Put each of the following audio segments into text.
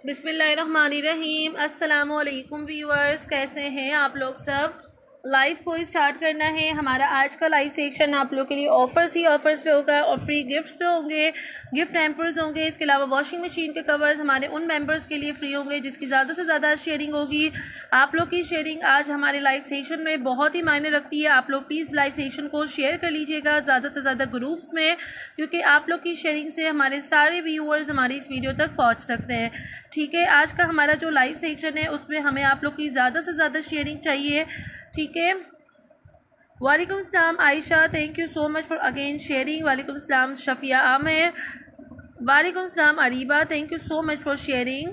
बिस्मिल्लाहिर्रहमानिर्रहीम। अस्सलामुअलैकुम व्यूअर्स, कैसे हैं आप लोग सब। लाइव को स्टार्ट करना है। हमारा आज का लाइव सेक्शन आप लोग के लिए ऑफर्स ही ऑफर्स पे होगा और फ्री गिफ्ट्स पे होंगे, गिफ्ट हैम्पर्स होंगे। इसके अलावा वॉशिंग मशीन के कवर्स हमारे उन मेंबर्स के लिए फ्री होंगे जिसकी ज़्यादा से ज़्यादा शेयरिंग होगी। आप लोग की शेयरिंग आज हमारे लाइव सेक्शन में बहुत ही मायने रखती है। आप लोग प्लीज़ लाइव सेक्शन को शेयर कर लीजिएगा ज़्यादा से ज़्यादा ग्रुप्स में, क्योंकि आप लोग की शेयरिंग से हमारे सारे व्यूअर्स हमारी इस वीडियो तक पहुँच सकते हैं। ठीक है, आज का हमारा जो लाइव सेक्शन है उसमें हमें आप लोग की ज़्यादा से ज़्यादा शेयरिंग चाहिए। ठीक है, वालेकुम सलाम Ayesha, thank you so much for again sharing. वालेकुम सलाम शफिया आमिर, वालेकुम सलाम Areeba, thank you so much for sharing.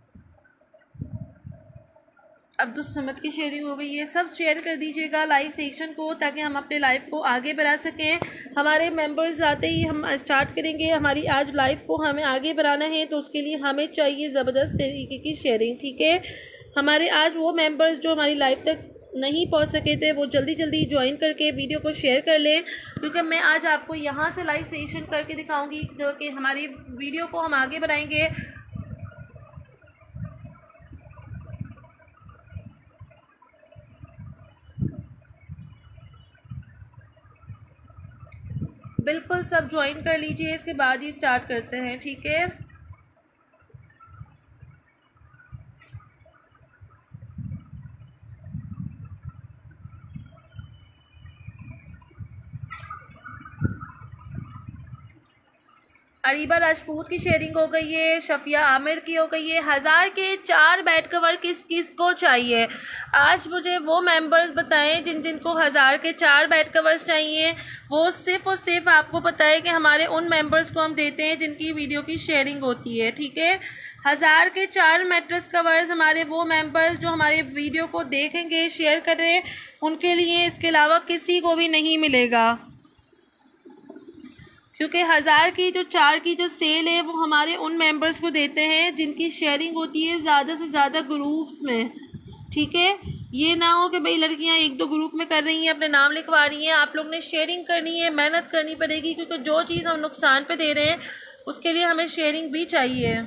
Abdul Samad की शेयरिंग हो गई है। सब शेयर कर दीजिएगा लाइव सेक्शन को ताकि हम अपने लाइव को आगे बढ़ा सकें। हमारे मेंबर्स आते ही हम स्टार्ट करेंगे हमारी आज लाइव को। हमें आगे बढ़ाना है तो उसके लिए हमें चाहिए ज़बरदस्त तरीके की शेयरिंग। ठीक है, हमारे आज वो मेंबर्स जो हमारी लाइव तक नहीं पहुंच सके थे वो जल्दी जल्दी ज्वाइन करके वीडियो को शेयर कर लें, क्योंकि मैं आज आपको यहाँ से लाइव सेशन करके दिखाऊंगी जो कि हमारी वीडियो को हम आगे बढ़ाएंगे। बिल्कुल सब ज्वाइन कर लीजिए, इसके बाद ही स्टार्ट करते हैं। ठीक है, अरीबा राजपूत की शेयरिंग हो गई है, शफिया आमिर की हो गई है। 1000 के 4 बेड कवर किस किस को चाहिए आज मुझे वो मेंबर्स बताएं जिन जिन को 1000 के 4 बेड कवर्स चाहिए। वो सिर्फ और सिर्फ आपको पता है कि हमारे उन मेंबर्स को हम देते हैं जिनकी वीडियो की शेयरिंग होती है। ठीक है, 1000 के 4 मैट्रेस कवर्स हमारे वो मेंबर्स जो हमारे वीडियो को देखेंगे, शेयर करें, उनके लिए। इसके अलावा किसी को भी नहीं मिलेगा, क्योंकि 1000 की जो 4 की जो सेल है वो हमारे उन मेंबर्स को देते हैं जिनकी शेयरिंग होती है ज़्यादा से ज़्यादा ग्रुप्स में। ठीक है, ये ना हो कि भाई लड़कियां एक दो ग्रुप में कर रही हैं, अपने नाम लिखवा रही हैं। आप लोग ने शेयरिंग करनी है, मेहनत करनी पड़ेगी, क्योंकि जो चीज़ हम नुकसान पे दे रहे हैं उसके लिए हमें शेयरिंग भी चाहिए।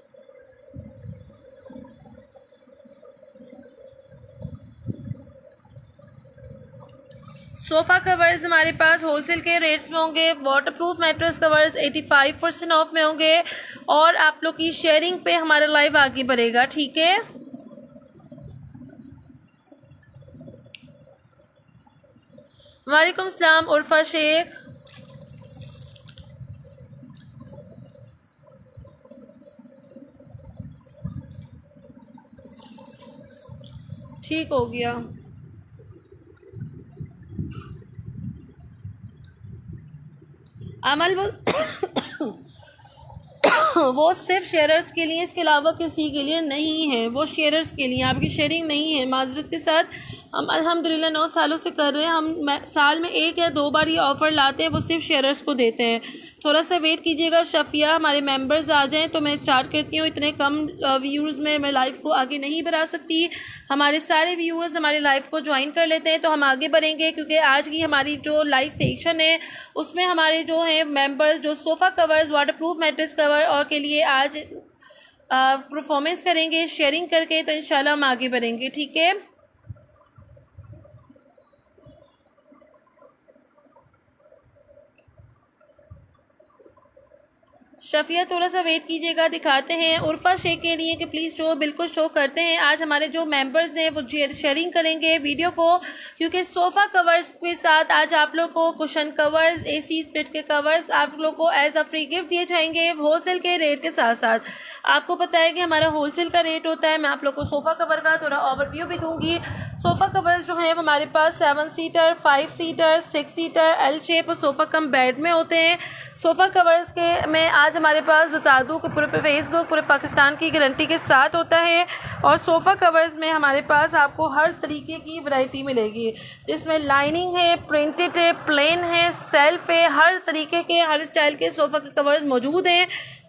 सोफ़ा कवर्स हमारे पास होलसेल के रेट्स में होंगे। वाटरप्रूफ मैट्रेस कवर्स 85% ऑफ में होंगे और आप लोग की शेयरिंग पे हमारा लाइव आगे बढ़ेगा। ठीक है, वालेकुम सलाम उर्फा शेख, ठीक हो गया। अमल वो सिर्फ शेयरर्स के लिए, इसके अलावा किसी के लिए नहीं है। वो शेयरर्स के लिए, आपकी शेयरिंग नहीं है। माजरत के साथ हम अल्हम्दुलिल्लाह 9 सालों से कर रहे हैं। हम साल में 1 या 2 बार ये ऑफ़र लाते हैं, वो सिर्फ शेयरर्स को देते हैं। थोड़ा सा वेट कीजिएगा शफिया, हमारे मेंबर्स आ जाएं तो मैं स्टार्ट करती हूँ। इतने कम व्यूअर्स में मैं लाइव को आगे नहीं बढ़ा सकती। हमारे सारे व्यूअर्स हमारे लाइव को ज्वाइन कर लेते हैं तो हम आगे बढ़ेंगे, क्योंकि आज की हमारी जो लाइव सेक्शन है उसमें हमारे जो हैं मेंबर्स जो sofa covers, waterproof mattress cover और के लिए आज परफॉर्मेंस करेंगे शेयरिंग करके, तो इंशाल्लाह हम आगे बढ़ेंगे। ठीक है, शफिया थोड़ा सा वेट कीजिएगा, दिखाते हैं उर्फा शेख के लिए कि प्लीज़ शो, बिल्कुल शो करते हैं। आज हमारे जो मेंबर्स हैं वो शेयरिंग करेंगे वीडियो को, क्योंकि सोफ़ा कवर्स के साथ आज आप लोग को कुशन कवर्स, एसी स्प्लिट के कवर्स आप लोग को एज अ फ्री गिफ्ट दिए जाएंगे होलसेल के रेट के साथ साथ। आपको पता है कि हमारा होलसेल का रेट होता है। मैं आप लोग को सोफ़ा कवर का थोड़ा ओवरव्यू भी दूँगी। सोफ़ा कवर्स जो हैं हमारे पास 7 seater, 5 seater, 6 seater, L shape और सोफ़ा कम बेड में होते हैं। सोफ़ा कवर्स के मैं आज हमारे पास बता दूं कि पूरे फेसबुक पूरे पाकिस्तान की गारंटी के साथ होता है। और सोफ़ा कवर्स में हमारे पास आपको हर तरीके की वैरायटी मिलेगी, जिसमें लाइनिंग है, प्रिंटेड है, प्लेन है, सेल्फ है, हर तरीके के हर स्टाइल के सोफ़ा के कवर्स मौजूद हैं।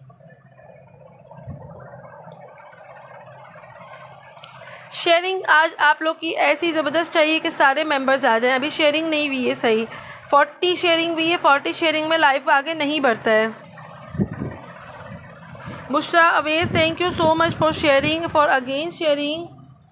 शेयरिंग आज आप लोग की ऐसी ज़बरदस्त चाहिए कि सारे मेंबर्स आ जाएं। अभी शेयरिंग नहीं हुई है सही, 40 शेयरिंग हुई है। 40 शेयरिंग में लाइफ आगे नहीं बढ़ता है। Bushra Awez, thank you so much for sharing, for again sharing.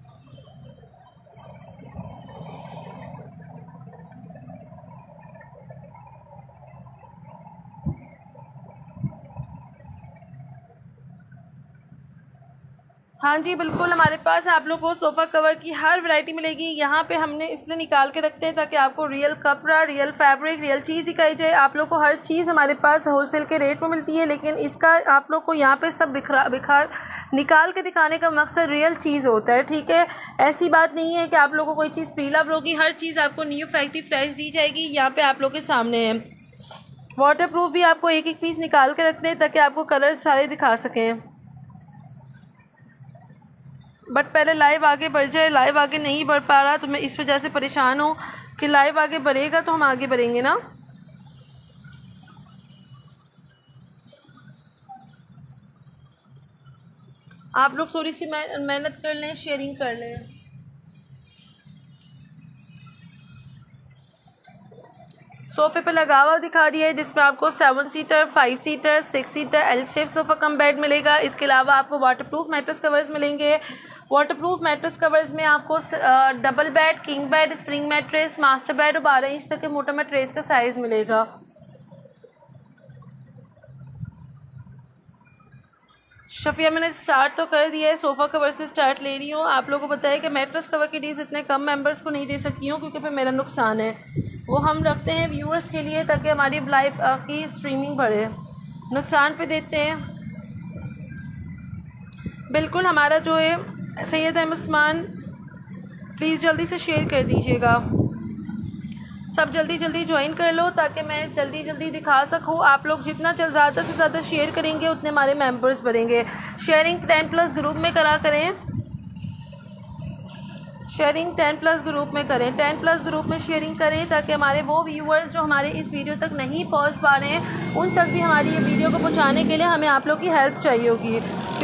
हाँ जी बिल्कुल, हमारे पास आप लोग को सोफ़ा कवर की हर वैरायटी मिलेगी। यहाँ पे हमने इसलिए निकाल के रखते हैं ताकि आपको रियल कपड़ा, रियल फैब्रिक, रियल चीज़ दिखाई जाए। आप लोग को हर चीज़ हमारे पास होलसेल के रेट में मिलती है, लेकिन इसका आप लोग को यहाँ पे सब बिखार निकाल के दिखाने का मकसद रियल चीज़ होता है, ठीक है। ऐसी बात नहीं है कि आप लोग को कोई चीज़ प्रीलव होगी, हर चीज़ आपको न्यू फैक्ट्री फ्रेश दी जाएगी। यहाँ पे आप लोग के सामने है। वाटर प्रूफ भी आपको एक एक पीस निकाल के रखते हैं ताकि आपको कलर सारे दिखा सकें। बट पहले लाइव आगे बढ़ जाए, लाइव आगे नहीं बढ़ पा रहा तो मैं इस वजह से परेशान हूँ कि लाइव आगे बढ़ेगा तो हम आगे बढ़ेंगे ना। आप लोग थोड़ी सी मेहनत कर लें, शेयरिंग कर लें। सोफे पे लगा हुआ दिखा दिया है जिसमें आपको 7 seater, 5 seater, 6 seater L shape sofa cum bed मिलेगा। इसके अलावा आपको वाटरप्रूफ मैट्रेस कवर्स मिलेंगे। वाटरप्रूफ मैट्रेस कवर्स में आपको double bed, king bed, spring mattress, master bed और 12 इंच तक के मोटा मैट्रेस का साइज़ मिलेगा। शफिया मैंने स्टार्ट तो कर दिया है, सोफ़ा कवर से स्टार्ट ले रही हूँ। आप लोगों को पता है कि मैट्रेस कवर की डील्स इतने कम मेंबर्स को नहीं दे सकती हूँ क्योंकि फिर मेरा नुकसान है। वो हम रखते हैं व्यूअर्स के लिए ताकि हमारी लाइव की स्ट्रीमिंग बढ़े, नुकसान पे देते हैं। बिल्कुल हमारा जो है सैयद अहमद उस्मान, प्लीज़ जल्दी से शेयर कर दीजिएगा। सब जल्दी जल्दी ज्वाइन कर लो ताकि मैं जल्दी जल्दी दिखा सकूँ। आप लोग जितना ज़्यादा से ज़्यादा शेयर करेंगे उतने हमारे मेंबर्स बढ़ेंगे। शेयरिंग 10+ ग्रुप में करा करें, शेयरिंग 10+ ग्रुप में करें, 10+ ग्रुप में शेयरिंग करें ताकि हमारे वो व्यूअर्स जो हमारे इस वीडियो तक नहीं पहुंच पा रहे हैं उन तक भी हमारी ये वीडियो को पहुंचाने के लिए हमें आप लोग की हेल्प चाहिए होगी।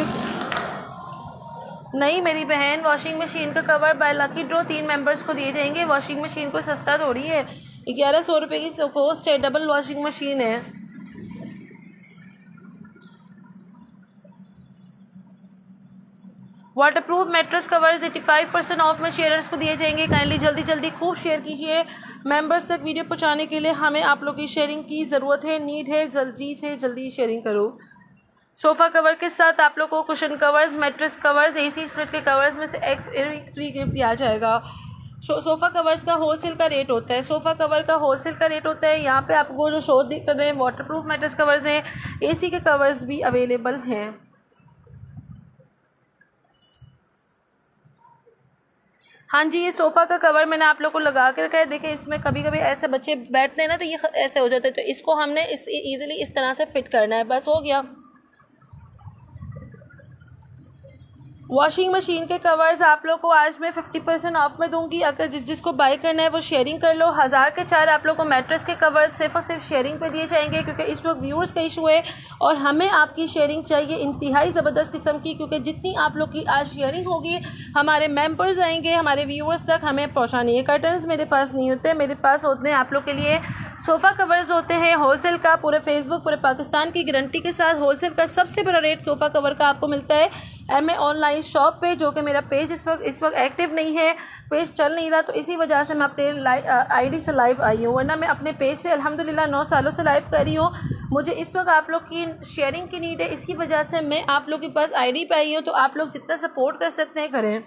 नहीं मेरी बहन, वॉशिंग मशीन का cover by lucky draw 3 members को दिए जाएंगे। वॉशिंग मशीन को सस्ता थोड़ी है, 1100 रुपये की कॉस्ट है, डबल वॉशिंग मशीन है। वाटरप्रूफ मैट्रेस कवर्स 85% ऑफ में शेयर्स को दिए जाएंगे। काइंडली जल्दी जल्दी खूब शेयर कीजिए, मेंबर्स तक वीडियो पहुंचाने के लिए हमें आप लोग की शेयरिंग की ज़रूरत है, नीड है। जल्दी से जल्दी शेयरिंग करो। सोफ़ा कवर के साथ आप लोग को cushion covers, mattress covers, AC split के कवर्स में से एक फ्री गिफ्ट दिया जाएगा। सोफ़ा कवर्स का होलसेल का रेट होता है, सोफ़ा कवर का होलसेल का रेट होता है। यहाँ पे आपको जो शो कर रहे हैं वाटरप्रूफ मैट्रेस कवर्स हैं, AC के कवर्स भी अवेलेबल हैं। हाँ जी, ये सोफ़ा का कवर मैंने आप लोग को लगा के रखा है। देखिए इसमें कभी कभी ऐसे बच्चे बैठते हैं ना तो ये ऐसे हो जाते हैं, तो इसको हमने ईजिली इस तरह से फिट करना है, बस हो गया। वॉशिंग मशीन के कवर्स आप लोग को आज मैं 50% ऑफ में दूंगी। अगर जिसको बाय करना है वो शेयरिंग कर लो। 1000 के 4 आप लोग को मैट्रेस के कवर्स सिर्फ और सिर्फ शेयरिंग पे दिए जाएंगे क्योंकि इस वक्त व्यूअर्स का इशू है और हमें आपकी शेयरिंग चाहिए इंतहाई ज़बरदस्त किस्म की, क्योंकि जितनी आप लोग की आज शेयरिंग होगी हमारे मेंबर्स आएंगे, हमारे व्यूअर्स तक हमें पहुँचानी है। कर्टन्स मेरे पास नहीं होते, मेरे पास होते हैं आप लोग के लिए सोफ़ा कवर्स होते हैं वहोलसेल का, पूरे फेसबुक पूरे पाकिस्तान की गारंटी के साथ। होलसेल का सबसे बड़ा रेट सोफ़ा कवर का आपको मिलता है MA ऑनलाइन शॉप पे, जो कि मेरा पेज इस वक्त एक्टिव नहीं है, पेज चल नहीं रहा, तो इसी वजह से मैं अपने ID से लाइव आई हूँ, वरना मैं अपने पेज से अल्हम्दुलिल्लाह 9 सालों से लाइव कर रही हूँ। मुझे इस वक्त आप लोग की शेयरिंग की नीड है, इसकी वजह से मैं आप लोग के पास ID पे आई हूँ। तो आप लोग जितना सपोर्ट कर सकते हैं करें।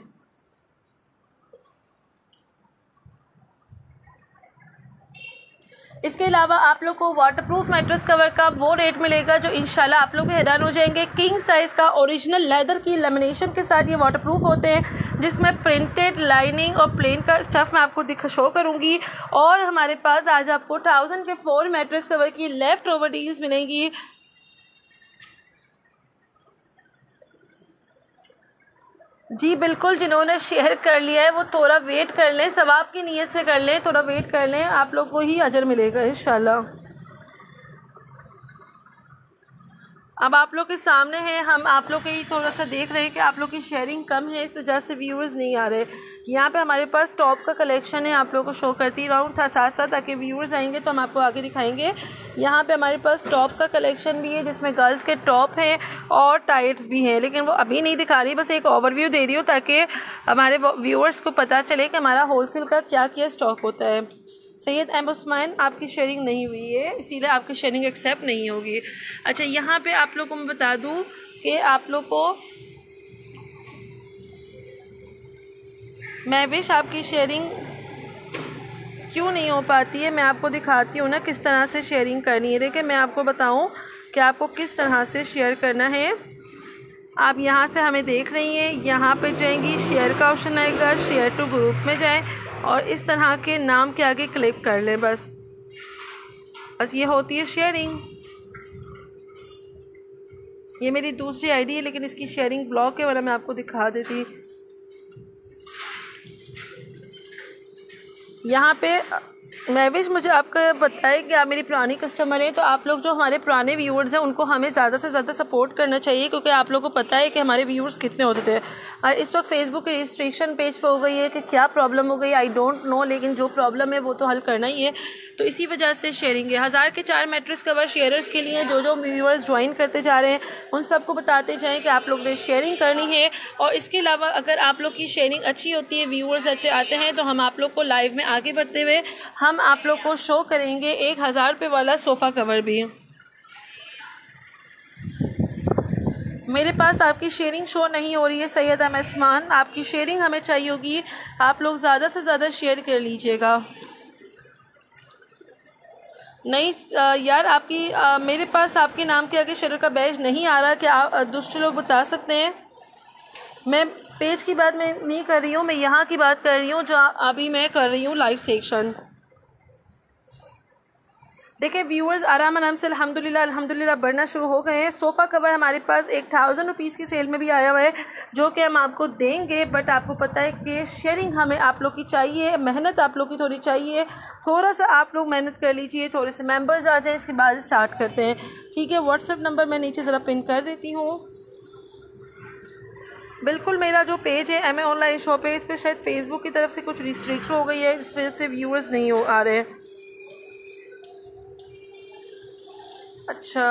इसके अलावा आप लोग को वाटरप्रूफ मैट्रेस कवर का वो रेट मिलेगा जो इंशाल्लाह आप लोग भी हैरान हो जाएंगे। किंग साइज़ का ओरिजिनल लेदर की लेमिनेशन के साथ ये वाटरप्रूफ होते हैं, जिसमें प्रिंटेड लाइनिंग और प्लेन का स्टफ मैं आपको शो करूंगी। और हमारे पास आज आपको 1000 के 4 मैट्रेस कवर की लेफ्ट ओवर डील्स मिलेंगी। जी बिल्कुल, जिन्होंने शेयर कर लिया है वो थोड़ा वेट कर लें, सवाब की नीयत से कर लें, थोड़ा वेट कर लें, आप लोग को ही अजर मिलेगा इंशाल्लाह। अब आप लोग के सामने है, हम आप लोग के ही थोड़ा सा देख रहे हैं कि आप लोग की शेयरिंग कम है, इस वजह से व्यूअर्स नहीं आ रहे। यहाँ पे हमारे पास टॉप का कलेक्शन है, आप लोगों को शो करती रहूँ था साथ साथ, ताकि व्यूअर्स आएंगे तो हम आपको आगे दिखाएंगे। यहाँ पे हमारे पास टॉप का कलेक्शन भी है, जिसमें गर्ल्स के टॉप हैं और टाइट्स भी हैं, लेकिन वो अभी नहीं दिखा रही, बस एक ओवरव्यू दे रही हूँ ताकि हमारे व्यूअर्स को पता चले कि हमारा होलसेल का क्या क्या स्टॉक होता है। सैयद अहमद उस्मान, आपकी शेयरिंग नहीं हुई है, इसीलिए आपकी शेयरिंग एक्सेप्ट नहीं होगी। अच्छा, यहाँ पे आप लोगों को मैं बता दूँ कि आप लोग को महविश आपकी शेयरिंग क्यों नहीं हो पाती है, मैं आपको दिखाती हूँ ना किस तरह से शेयरिंग करनी है। देखिए, मैं आपको बताऊँ कि आपको किस तरह से शेयर करना है। आप यहाँ से हमें देख रही हैं, यहाँ पे जाएंगी, शेयर का ऑप्शन आएगा, शेयर टू ग्रुप में जाएं और इस तरह के नाम के आगे क्लिक कर लें। बस ये होती है शेयरिंग। ये मेरी दूसरी आईडी है, लेकिन इसकी शेयरिंग ब्लॉक है, वरना मैं आपको दिखा देती। यहाँ पे महविश मुझे आपका बताए कि आप मेरी पुरानी कस्टमर हैं, तो आप लोग जो हमारे पुराने व्यूअर्स हैं उनको हमें ज़्यादा से ज़्यादा सपोर्ट करना चाहिए, क्योंकि आप लोगों को पता है कि हमारे व्यूअर्स कितने होते थे। और इस वक्त फेसबुक की रिस्ट्रिक्शन पेज पे हो गई है कि क्या प्रॉब्लम हो गई आई डोंट नो, लेकिन जो प्रॉब्लम है वो तो हल करना ही है। तो इसी वजह से शेयरिंग है। 1000 के 4 मैट्रेस कवर शेयरर्स के लिए जो व्यूअर्स ज्वाइन करते जा रहे हैं उन सबको बताते जाएँ कि आप लोग ने शेयरिंग करनी है। और इसके अलावा अगर आप लोग की शेयरिंग अच्छी होती है, व्यूअर्स अच्छे आते हैं, तो हम आप लोग को लाइव में आगे बढ़ते हुए हम आप लोग को शो करेंगे 1000 रुपये वाला सोफ़ा कवर भी। मेरे पास आपकी शेयरिंग शो नहीं हो रही है सैयद अहमद उस्मान, आपकी शेयरिंग हमें चाहिए होगी, आप लोग ज़्यादा से ज़्यादा शेयर कर लीजिएगा। नहीं यार, आपकी मेरे पास आपके नाम के आगे शेयर का बैज नहीं आ रहा, क्या आप दूसरे लोग बता सकते हैं? मैं पेज की बात मैं नहीं कर रही हूँ, मैं यहाँ की बात कर रही हूँ जो अभी मैं कर रही हूँ लाइव सेक्शन। देखिए व्यूअर्स आराम आराम से अल्हम्दुलिल्लाह बढ़ना शुरू हो गए हैं। सोफ़ा कवर हमारे पास 1000 रुपीज़ की सेल में भी आया हुआ है, जो कि हम आपको देंगे, बट आपको पता है कि शेयरिंग हमें आप लोग की चाहिए, मेहनत आप लोग की थोड़ी चाहिए, थोड़ा सा आप लोग मेहनत कर लीजिए, थोड़े से मेंबर्स आ जाएं, इसके बाद स्टार्ट करते हैं। ठीक है, व्हाट्सएप नंबर मैं नीचे ज़रा पिन कर देती हूँ। बिल्कुल, मेरा जो पेज है एम ए ऑनलाइन शॉप है, इस पर शायद फेसबुक की तरफ से कुछ रिस्ट्रिक्शन हो गई है, इस वजह से व्यूअर्स नहीं आ रहे। अच्छा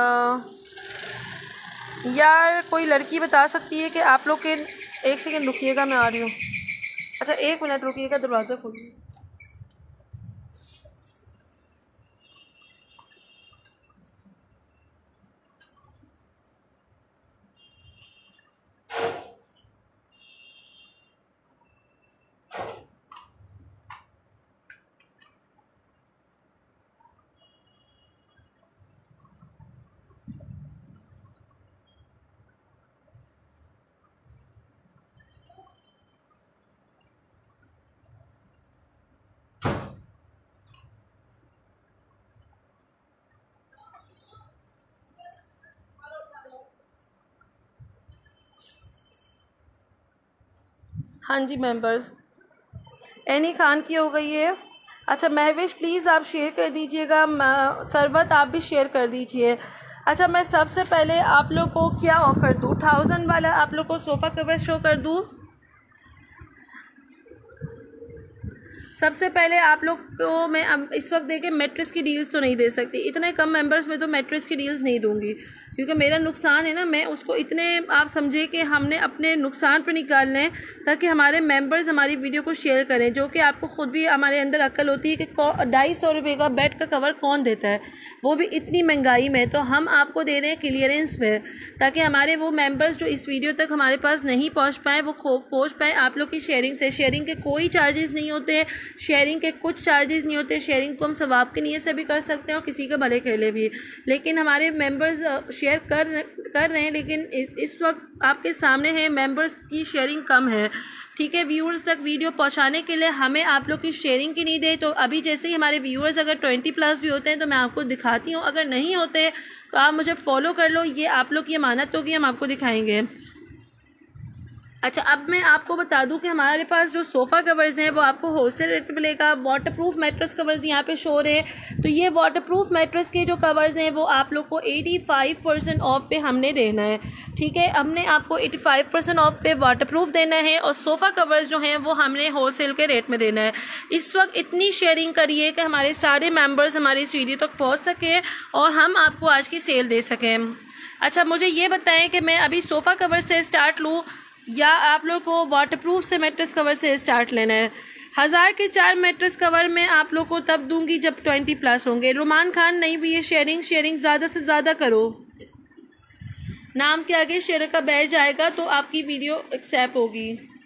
यार, कोई लड़की बता सकती है कि आप लोग के, एक सेकंड रुकिएगा, मैं आ रही हूँ। अच्छा 1 मिनट रुकिएगा, दरवाज़ा खोलिए। हाँ जी मेंबर्स, एनी खान की हो गई है। अच्छा महविश प्लीज़ आप शेयर कर दीजिएगा, सरबत आप भी शेयर कर दीजिए। अच्छा, मैं सबसे पहले आप लोग को क्या ऑफ़र दूँ, 1000 वाला आप लोग को सोफ़ा कवर शो कर दूँ। सबसे पहले आप लोग को मैं अब इस वक्त देखे मैट्रेस की डील्स तो नहीं दे सकती, इतने कम मेंबर्स में तो मैट्रेस की डील्स नहीं दूंगी, क्योंकि मेरा नुकसान है ना, मैं उसको इतने आप समझे कि हमने अपने नुकसान पर निकालना है, ताकि हमारे मेंबर्स हमारी वीडियो को शेयर करें, जो कि आपको ख़ुद भी हमारे अंदर अक्ल होती है कि 250 रुपये का बेड का कवर कौन देता है, वो भी इतनी महंगाई में। तो हम आपको दे रहे हैं क्लियरेंस में, ताकि हमारे वो मेंबर्स जो इस वीडियो तक हमारे पास नहीं पहुँच पाए वो पहुँच पाए आप लोग की शेयरिंग से। शेयरिंग के कोई चार्जेस नहीं होते, शेयरिंग के कुछ चार्जेस नहीं होते, शेयरिंग को हम सवाब की नीयत से भी कर सकते हैं और किसी के भले के लिए भी, लेकिन हमारे मेंबर्स शेयर कर रहे हैं, लेकिन इस वक्त आपके सामने है मेंबर्स की शेयरिंग कम है। ठीक है, व्यूअर्स तक वीडियो पहुंचाने के लिए हमें आप लोग की शेयरिंग की नीड है। तो अभी जैसे ही हमारे व्यूअर्स अगर 20+ भी होते हैं तो मैं आपको दिखाती हूँ, अगर नहीं होते तो आप मुझे फॉलो कर लो, ये आप लोग की अमानत होगी, हम आपको दिखाएंगे। अच्छा, अब मैं आपको बता दूं कि हमारे पास जो सोफ़ा कवर्स हैं वो आपको होलसेल रेट पे मिलेगा। वाटरप्रूफ मैट्रेस कवर्स यहाँ पे शो हो रहे हैं, तो ये वाटरप्रूफ मैट्रेस के जो कवर्स हैं वो आप लोग को 85% ऑफ पे हमने देना है। ठीक है, हमने आपको 85% ऑफ पे वाटरप्रूफ देना है और सोफ़ा कवर्स जो हैं वो हमने होलसेल के रेट में देना है। इस वक्त इतनी शेयरिंग करिए कि हमारे सारे मेम्बर्स हमारी इस वीडियो तक पहुँच सकें और हम आपको आज की सेल दे सकें। अच्छा, मुझे ये बताएं कि मैं अभी सोफ़ा कवर से स्टार्ट लूँ या आप लोग को वाटरप्रूफ से मैट्रेस कवर से स्टार्ट लेना है। 1000 के 4 मैट्रेस कवर मैं आप लोग को तब दूंगी जब 20+ होंगे। रुमान खान नहीं भी ये शेयरिंग ज़्यादा से ज़्यादा करो। नाम के आगे शेयर का बैज आएगा तो आपकी वीडियो एक्सेप्ट होगी।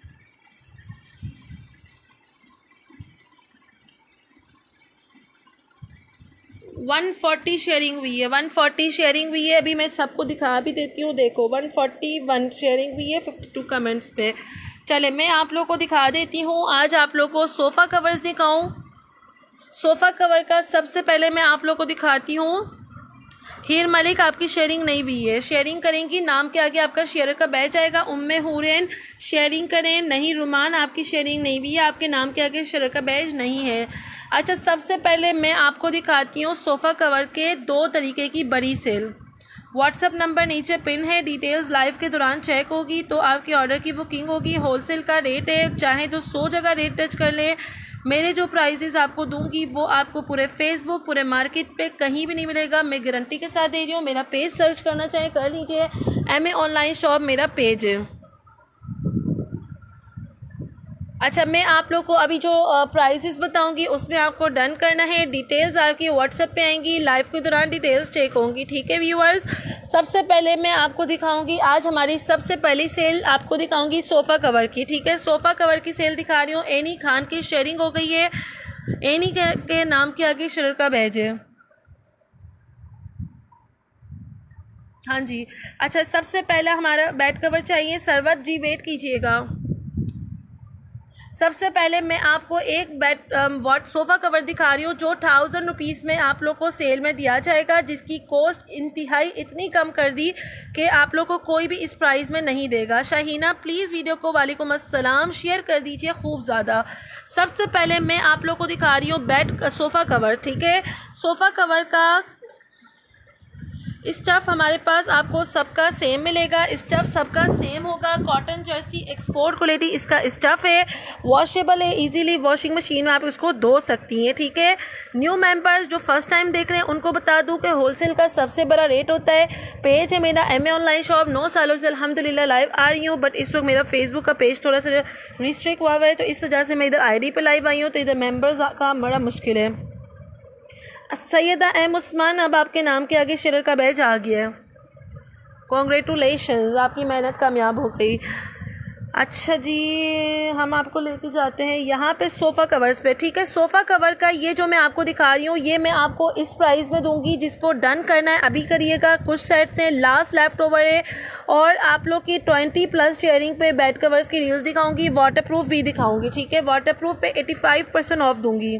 140 शेयरिंग हुई है, 140 शेयरिंग हुई है। अभी मैं सबको दिखा भी देती हूँ, देखो 141 शेयरिंग हुई है 52 कमेंट्स पे। चले मैं आप लोग को दिखा देती हूँ। आज आप लोग को सोफ़ा कवर्स दिखाऊँ। सोफ़ा कवर का सबसे पहले मैं आप लोग को दिखाती हूँ। हीर मलिक आपकी शेयरिंग नहीं हुई है, शेयरिंग करेंगी, नाम के आगे आपका शेयर का बैच आएगा। उम्मे हुरैन शेयरिंग करें। नहीं रुमान आपकी शेयरिंग नहीं हुई है, आपके नाम के आगे शेयर का बैच नहीं है। अच्छा, सबसे पहले मैं आपको दिखाती हूँ सोफ़ा कवर के 2 तरीके की बड़ी सेल। व्हाट्सअप नंबर नीचे पिन है, डिटेल्स लाइव के दौरान चेक होगी तो आपके ऑर्डर की बुकिंग होगी। होलसेल का रेट है, चाहे तो 100 जगह रेट टच कर लें। मेरे जो प्राइसेस आपको दूंगी वो आपको पूरे फेसबुक पूरे मार्केट पे कहीं भी नहीं मिलेगा, मैं गारंटी के साथ दे रही हूँ। मेरा पेज सर्च करना चाहे कर लीजिए, MA ऑनलाइन शॉप मेरा पेज है। अच्छा, मैं आप लोग को अभी जो प्राइसेस बताऊंगी उसमें आपको डन करना है। डिटेल्स आपकी व्हाट्सएप पे आएंगी, लाइव के दौरान डिटेल्स चेक होंगी। ठीक है व्यूअर्स, सबसे पहले मैं आपको दिखाऊंगी आज हमारी सबसे पहली सेल आपको दिखाऊंगी सोफ़ा कवर की। ठीक है, सोफ़ा कवर की सेल दिखा रही हूँ। एनी खान की शेयरिंग हो गई है, एनी के नाम के आगे शेयर का बैज है। हाँ जी। अच्छा, सबसे पहला हमारा बेड कवर चाहिए। सरवत जी वेट कीजिएगा। सबसे पहले मैं आपको एक बेड सोफ़ा कवर दिखा रही हूँ जो 1000 रुपीज़ में आप लोग को सेल में दिया जाएगा, जिसकी कॉस्ट इंतहाई इतनी कम कर दी कि आप लोग को कोई भी इस प्राइस में नहीं देगा। शाहीना प्लीज़ वीडियो को वालेकुम अस्सलाम शेयर कर दीजिए खूब ज़्यादा। सबसे पहले मैं आप लोग को दिखा रही हूँ बेड सोफ़ा कवर। ठीक है, सोफ़ा कवर का स्टफ़ हमारे पास आपको सबका सेम मिलेगा। स्टफ़ सबका सेम होगा। कॉटन जर्सी एक्सपोर्ट क्वालिटी इसका स्टफ़ है, वॉशेबल है, इजीली वॉशिंग मशीन में आप इसको धो सकती हैं। ठीक है, न्यू मेंबर्स जो फर्स्ट टाइम देख रहे हैं उनको बता दूं कि होलसेल का सबसे बड़ा रेट होता है। पेज है मेरा MA ऑनलाइन शॉप, 9 सालों से अल्हम्दुलिल्लाह लाइव आ रही हूँ, बट इस वक्त मेरा फेसबुक का पेज थोड़ा सा रिस्ट्रिक्ट हुआ है, तो इस वजह से मैं इधर ID पे लाइव आई हूँ, तो इधर मेम्बर्स का बड़ा मुश्किल है। सैयदा एम उस्मान, अब आपके नाम के आगे शेयर का बैज आ गया है। कॉन्ग्रेचुलेशंस, आपकी मेहनत कामयाब हो गई। अच्छा जी, हम आपको लेके जाते हैं यहाँ पे सोफ़ा कवर्स पे। ठीक है, सोफ़ा कवर का ये जो मैं आपको दिखा रही हूँ ये मैं आपको इस प्राइस में दूंगी। जिसको डन करना है अभी करिएगा, कुछ सेट्स हैं, लास्ट लेफ्ट ओवर है। और आप लोग की 20+ शेयरिंग पे बेड कवर्स की रील्स दिखाऊंगी, वाटरप्रूफ भी दिखाऊंगी। ठीक है, वाटरप्रूफ पे 85% ऑफ दूंगी।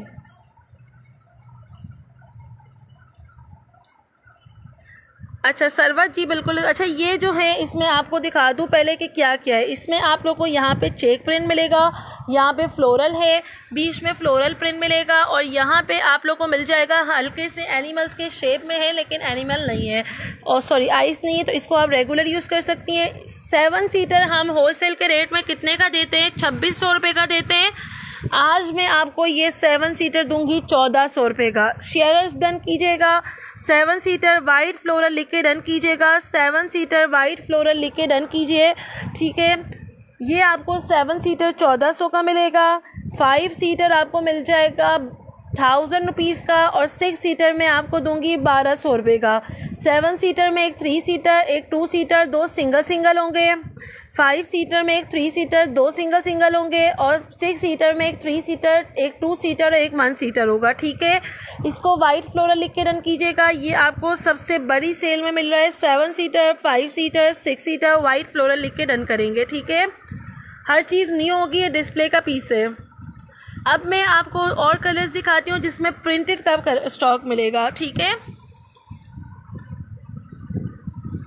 अच्छा सरवत जी बिल्कुल। अच्छा, ये जो है इसमें आपको दिखा दूं पहले कि क्या क्या है। इसमें आप लोग को यहाँ पे चेक प्रिंट मिलेगा, यहाँ पे फ्लोरल है, बीच में फ्लोरल प्रिंट मिलेगा, और यहाँ पे आप लोग को मिल जाएगा हल्के से एनिमल्स के शेप में है लेकिन एनिमल नहीं है, और सॉरी आइस नहीं है, तो इसको आप रेगुलर यूज़ कर सकती हैं। 7 सीटर हम होलसेल के रेट में कितने का देते हैं? 2600 रुपये का देते हैं। आज मैं आपको ये 7 सीटर दूंगी 1400 रुपये का। शेयर्स डन कीजिएगा। 7 सीटर वाइट फ्लोरल लिख के डन कीजिएगा। 7 सीटर वाइट फ्लोरल लिख के डन कीजिए। ठीक है, ये आपको 7 सीटर 1400 का मिलेगा। 5 सीटर आपको मिल जाएगा 1000 रुपीज़ का, और 6 सीटर में आपको दूंगी 1200 रुपये का। 7 सीटर में एक 3 सीटर, एक 2 सीटर, 2 सिंगल होंगे। 5 सीटर में एक 3 सीटर, 2 सिंगल होंगे, और 6 सीटर में एक 3 सीटर, एक 2 सीटर और एक 1 सीटर होगा। ठीक है, इसको वाइट फ्लोरल लिख के डन कीजिएगा। ये आपको सबसे बड़ी सेल में मिल रहा है। 7 seater, 5 seater, 6 seater white floral लिख के डन करेंगे। ठीक है, हर चीज़ न्यू होगी, ये डिस्प्ले का पीस है। अब मैं आपको और कलर्स दिखाती हूँ जिसमें प्रिंटेड का स्टॉक मिलेगा। ठीक है,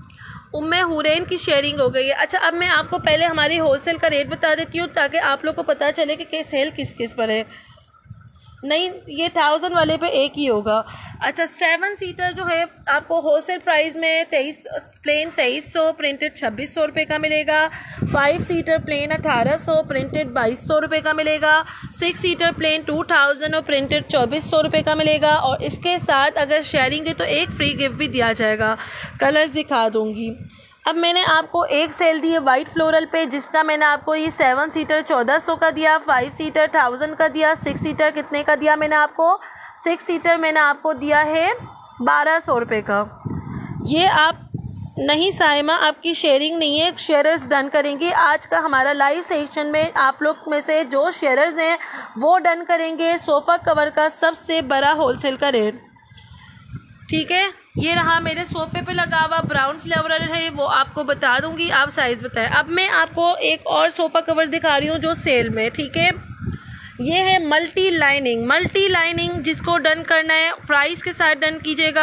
उम्मे हुरैन की शेयरिंग हो गई है। अच्छा, अब मैं आपको पहले हमारी होलसेल का रेट बता देती हूँ ताकि आप लोग को पता चले कि सेल किस किस पर है। नहीं, ये 1000 वाले पे एक ही होगा। अच्छा, 7 सीटर जो है आपको होलसेल प्राइस में 2300 प्रिंटेड 2600 रुपये का मिलेगा। 5 सीटर प्लेन 1800 प्रिंटेड 2200 रुपये का मिलेगा। 6 सीटर प्लेन 2000 और प्रिंटेड 2400 रुपये का मिलेगा। और इसके साथ अगर शेयरिंग है तो एक फ्री गिफ्ट भी दिया जाएगा। कलर्स दिखा दूंगी। अब मैंने आपको एक सेल दी है वाइट फ्लोरल पे, जिसका मैंने आपको ये 7 सीटर 1400 का दिया, 5 सीटर 1000 का दिया, 6 सीटर कितने का दिया मैंने आपको, 6 सीटर मैंने आपको दिया है 1200 रुपये का। ये आप नहीं साइमा, आपकी शेयरिंग नहीं है, शेयरर्स डन करेंगे। आज का हमारा लाइव सेक्शन में आप लोग में से जो शेयरर्स हैं वो डन करेंगे सोफ़ा कवर का सबसे बड़ा होलसेल का रेट। ठीक है, ये रहा मेरे सोफे पे लगा हुआ ब्राउन फ्लेवर है, वो आपको बता दूंगी, आप साइज बताएं। अब मैं आपको एक और सोफ़ा कवर दिखा रही हूँ जो सेल में। ठीक है, ये है मल्टी लाइनिंग, जिसको डन करना है प्राइस के साथ डन कीजिएगा।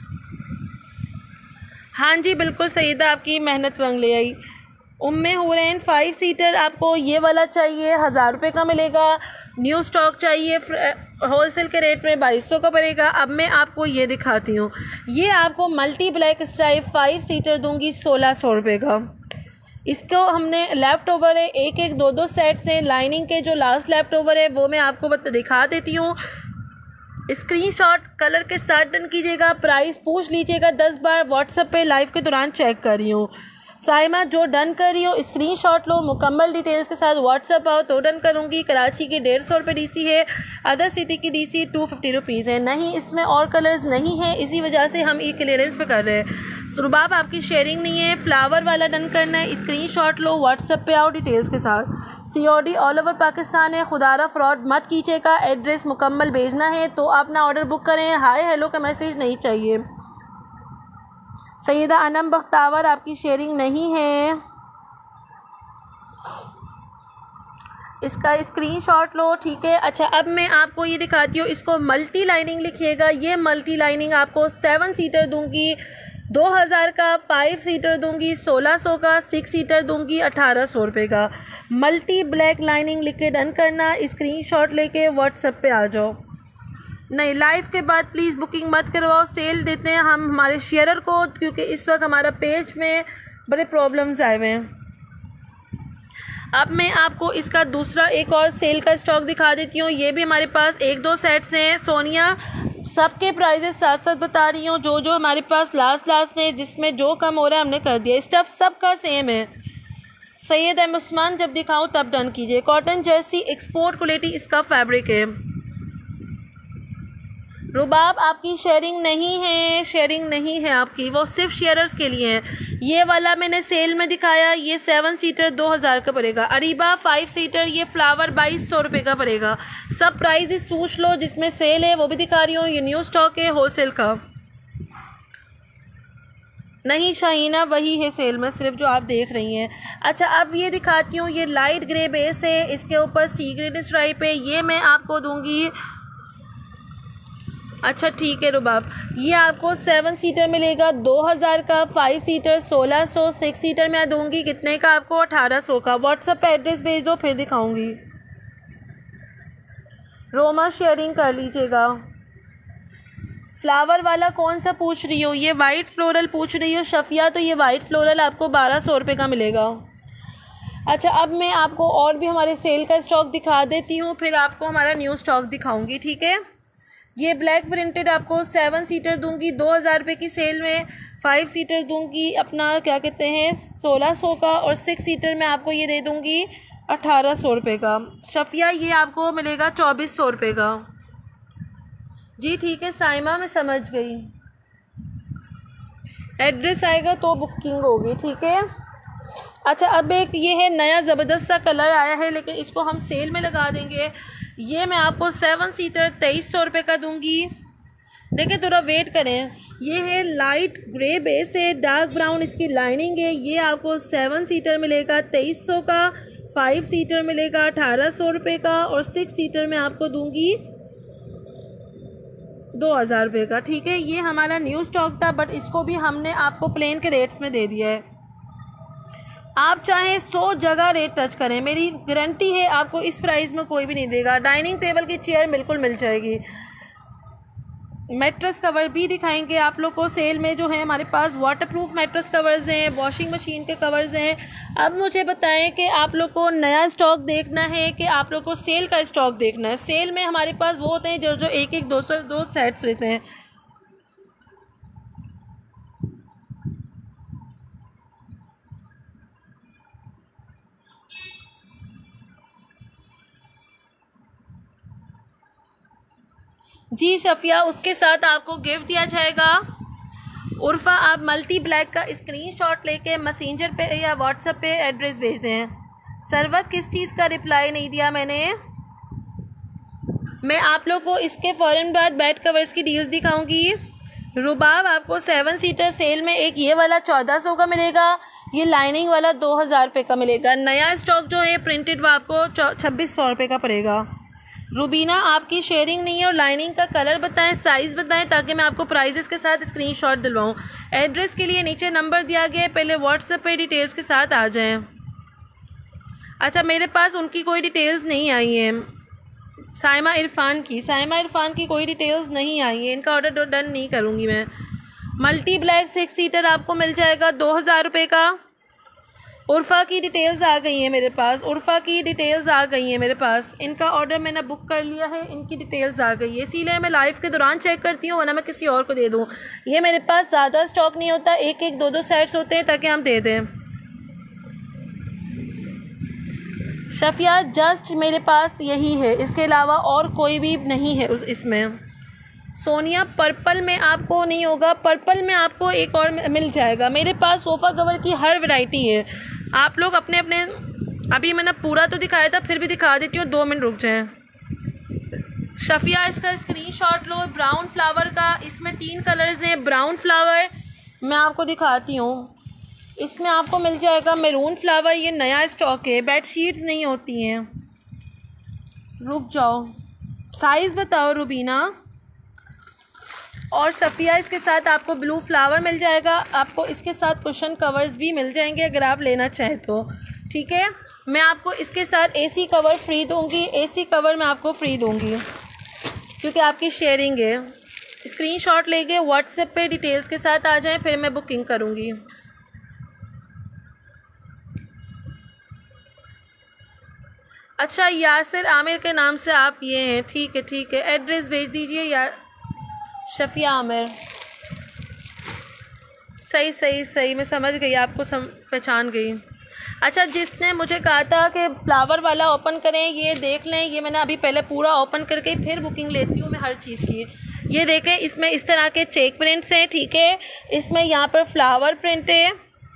हाँ जी बिल्कुल सईदा, आपकी मेहनत रंग ले आई। उम्मे हुरैन 5 सीटर आपको ये वाला चाहिए 1000 रुपये का मिलेगा। न्यू स्टॉक चाहिए होलसेल के रेट में 2200 का पड़ेगा। अब मैं आपको ये दिखाती हूँ, ये आपको मल्टी ब्लैक स्ट्राइप 5 सीटर दूंगी 1600 रुपये का। इसको हमने लेफ़्ट ओवर है, एक एक दो दो सेट से लाइनिंग के जो लास्ट लेफ़्ट ओवर है वो मैं आपको दिखा देती हूँ। स्क्रीनशॉट कलर के साथ डन कीजिएगा। प्राइस पूछ लीजिएगा 10 बार, व्हाट्सएप पे लाइव के दौरान चेक कर रही हूँ। साइमा जो डन कर रही हो स्क्रीनशॉट लो, मुकम्मल डिटेल्स के साथ व्हाट्सएप आओ तो डन करूँगी। कराची की 150 रुपये डीसी है, अदर सिटी की डीसी 250 रुपीज़ है। नहीं, इसमें और कलर्स नहीं है, इसी वजह से हम ई क्लियरेंस पे कर रहे हैं। सुरबाब आपकी शेयरिंग नहीं है, फ्लावर वाला डन करना है। स्क्रीनशॉट लो, व्हाट्सएप पे आओ डिटेल्स के साथ। COD ऑल ओवर पाकिस्तान है, खुदारा फ्रॉड मत कीजिएगा। एड्रेस मुकम्मल भेजना है तो अपना ऑर्डर बुक करें। हाय हेलो का मैसेज नहीं चाहिए। सैयदा अनम बख्तावर आपकी शेयरिंग नहीं है, इसका स्क्रीनशॉट लो। ठीक है, अच्छा अब मैं आपको ये दिखाती हूँ, इसको मल्टी लाइनिंग लिखिएगा। ये मल्टी लाइनिंग आपको 7 सीटर दूंगी 2000 का, 5 सीटर दूंगी 1600 का, 6 सीटर दूंगी 1800 रुपये का। मल्टी ब्लैक लाइनिंग लिख के डन करना। स्क्रीनशॉट लेके व्हाट्सएप पे आ जाओ। नहीं, लाइव के बाद प्लीज़ बुकिंग मत करवाओ, सेल देते हैं हम हमारे शेयरर को, क्योंकि इस वक्त हमारा पेज में बड़े प्रॉब्लम्स आए हुए हैं। अब मैं आपको इसका दूसरा एक और सेल का स्टॉक दिखा देती हूँ। ये भी हमारे पास 1-2 सेट्स हैं। सोनिया सबके प्राइजेस साथ साथ बता रही हूँ, जो हमारे पास लास्ट है, जिसमें जो कम हो रहा है हमने कर दिया। स्टफ सबका सेम है। सैयद उस्मान जब दिखाऊँ तब डन कीजिए। कॉटन जैसी एक्सपोर्ट क्वालिटी इसका फैब्रिक है। रुबाब आपकी शेयरिंग नहीं है आपकी, वो सिर्फ शेयरर्स के लिए है। ये वाला मैंने सेल में दिखाया, ये 7 सीटर 2000 का पड़ेगा। अरीबा 5 सीटर ये फ्लावर 2200 रुपये का पड़ेगा। सब प्राइस पूछ लो, जिसमें सेल है वो भी दिखा रही हूँ। ये न्यू स्टॉक है होलसेल का। नहीं शाहीना, वही है सेल में, सिर्फ जो आप देख रही हैं। अच्छा अब ये दिखाती हूँ, ये लाइट ग्रे बेस है, इसके ऊपर सी ग्रेड स्ट्राइप है। ये मैं आपको दूंगी, अच्छा ठीक है रुबाब, ये आपको 7 सीटर मिलेगा 2000 का, 5 सीटर 1600, 6 सीटर मैं दूंगी कितने का आपको 1800 का। व्हाट्सएप पे एड्रेस भेज दो फिर दिखाऊंगी। रोमा शेयरिंग कर लीजिएगा। फ्लावर वाला कौन सा पूछ रही हो? ये वाइट फ्लोरल पूछ रही हो शफिया, तो ये वाइट फ्लोरल आपको 1200 रुपये का मिलेगा। अच्छा अब मैं आपको और भी हमारे सेल का स्टॉक दिखा देती हूँ, फिर आपको हमारा न्यू स्टॉक दिखाऊंगी। ठीक है, ये ब्लैक प्रिंटेड आपको 7 सीटर दूंगी 2000 रुपये की सेल में, 5 सीटर दूंगी अपना क्या कहते हैं 1600 का, और 6 सीटर में आपको ये दे दूंगी 1800 रुपये का। शफिया ये आपको मिलेगा 2400 रुपये का। जी ठीक है साइमा, मैं समझ गई। एड्रेस आएगा तो बुकिंग होगी। ठीक है, अच्छा अब एक ये है नया ज़बरदस्त सा कलर आया है, लेकिन इसको हम सेल में लगा देंगे। ये मैं आपको 7 सीटर 2300 रुपये का दूंगी। देखिए थोड़ा वेट करें। ये है लाइट ग्रे बेस है, डार्क ब्राउन इसकी लाइनिंग है। ये आपको 7 सीटर मिलेगा 2300 का, 5 सीटर मिलेगा 1800 रुपये का, और 6 सीटर में आपको दूंगी 2,000 रुपये का। ठीक है, ये हमारा न्यू स्टॉक था, बट इसको भी हमने आपको प्लेन के रेट्स में दे दिया है। आप चाहे 100 जगह रेट टच करें, मेरी गारंटी है आपको इस प्राइस में कोई भी नहीं देगा। डाइनिंग टेबल की चेयर बिल्कुल मिल जाएगी। मैट्रेस कवर भी दिखाएंगे आप लोग को सेल में, जो है हमारे पास वाटरप्रूफ मैट्रेस कवर्स हैं, वॉशिंग मशीन के कवर्स हैं। अब मुझे बताएं कि आप लोग को नया स्टॉक देखना है कि आप लोग को सेल का स्टॉक देखना है। सेल में हमारे पास वो होते हैं जो एक एक 200 सेट्स लेते हैं। जी शफिया, उसके साथ आपको गिफ्ट दिया जाएगा। उर्फा, आप मल्टी ब्लैक का स्क्रीनशॉट लेके मैसेंजर पे या व्हाट्सएप पे एड्रेस भेज दें। सरवत, किस चीज़ का रिप्लाई नहीं दिया मैंने? मैं आप लोग को इसके फ़ौरन बाद बेड कवर्स की डील्स दिखाऊंगी। रुबाब, आपको 7 सीटर सेल में एक ये वाला 1400 का मिलेगा, ये लाइनिंग वाला 2000 रुपये का मिलेगा। नया स्टॉक जो है प्रिंटेड वो आपको 2600 रुपये का पड़ेगा। रुबीना, आपकी शेयरिंग नहीं है और लाइनिंग का कलर बताएं, साइज़ बताएं, ताकि मैं आपको प्राइजेस के साथ स्क्रीनशॉट दिलवाऊं। एड्रेस के लिए नीचे नंबर दिया गया है, पहले व्हाट्सएप पे डिटेल्स के साथ आ जाएं। अच्छा, मेरे पास उनकी कोई डिटेल्स नहीं आई है। साइमा इरफान की कोई डिटेल्स नहीं आई है, इनका ऑर्डर डन नहीं करूँगी मैं। मल्टी ब्लैक 6 सीटर आपको मिल जाएगा 2000 रुपये का। उर्फा की डिटेल्स आ गई हैं मेरे पास, इनका ऑर्डर मैंने बुक कर लिया है, इनकी डिटेल्स आ गई है, इसीलिए मैं लाइव के दौरान चेक करती हूँ, वरना मैं किसी और को दे दूँ। ये मेरे पास ज़्यादा स्टॉक नहीं होता, एक एक 2 सेट्स होते हैं ताकि हम दे दें। शफिया, जस्ट मेरे पास यही है, इसके अलावा और कोई भी नहीं है इसमें। सोनिया, पर्पल में आपको नहीं होगा, पर्पल में आपको एक और मिल जाएगा। मेरे पास सोफ़ा कवर की हर वैरायटी है। आप लोग अपने अपने, अभी मैंने पूरा तो दिखाया था, फिर भी दिखा देती हूँ, 2 मिनट रुक जाएं। शफिया, इसका स्क्रीनशॉट लो, ब्राउन फ्लावर का। इसमें 3 कलर्स हैं। ब्राउन फ्लावर मैं आपको दिखाती हूँ, इसमें आपको मिल जाएगा मैरून फ्लावर, ये नया स्टॉक है। बेडशीट्स नहीं होती हैं, रुक जाओ। साइज़ बताओ रुबीना। और शफिया, इसके साथ आपको ब्लू फ्लावर मिल जाएगा, आपको इसके साथ कुशन कवर्स भी मिल जाएंगे अगर आप लेना चाहें तो। ठीक है, मैं आपको इसके साथ एसी कवर फ्री दूंगी, एसी कवर मैं आपको फ्री दूंगी क्योंकि आपकी शेयरिंग है। स्क्रीनशॉट लेके व्हाट्सएप पे डिटेल्स के साथ आ जाएं, फिर मैं बुकिंग करूंगी। अच्छा, यासिर आमिर के नाम से आप ये हैं, ठीक है, एड्रेस भेज दीजिए। या शफिया आमिर, सही, मैं समझ गई, आपको पहचान गई। अच्छा, जिसने मुझे कहा था कि फ्लावर वाला ओपन करें, ये देख लें, ये मैंने अभी पहले पूरा ओपन करके फिर बुकिंग लेती हूँ मैं हर चीज़ की। ये देखें, इसमें इस तरह के चेक प्रिंट्स हैं, ठीक है, इसमें यहाँ पर फ्लावर प्रिंट है।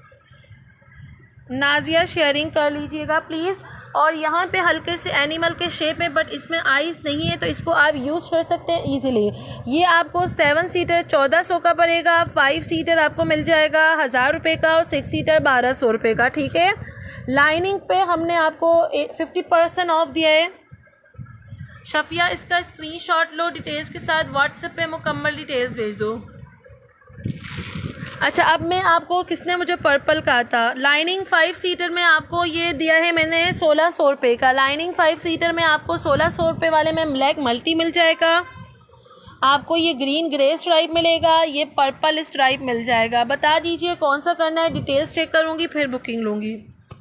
नाजिया, शेयरिंग कर लीजिएगा प्लीज़। और यहाँ पे हल्के से एनिमल के शेप है, बट इसमें आइस नहीं है, तो इसको आप यूज़ कर सकते हैं इजीली। ये आपको 7 सीटर 1400 का पड़ेगा, 5 सीटर आपको मिल जाएगा 1000 रुपये का, और 6 सीटर 1200 रुपये का। ठीक है, लाइनिंग पे हमने आपको 50% ऑफ दिया है। शफिया, इसका स्क्रीनशॉट लो, डिटेल्स के साथ व्हाट्सएप पे मुकम्मल डिटेल्स भेज दो। अच्छा, अब मैं आपको, किसने मुझे पर्पल कहा था, लाइनिंग 5 सीटर में आपको ये दिया है मैंने 1600 रुपये का। लाइनिंग 5 सीटर में आपको 1600 रुपये वाले में ब्लैक मल्टी मिल जाएगा, आपको ये ग्रीन ग्रे स्ट्राइप मिलेगा, ये पर्पल स्ट्राइप मिल जाएगा। बता दीजिए कौन सा करना है, डिटेल्स चेक करूँगी फिर बुकिंग लूँगी।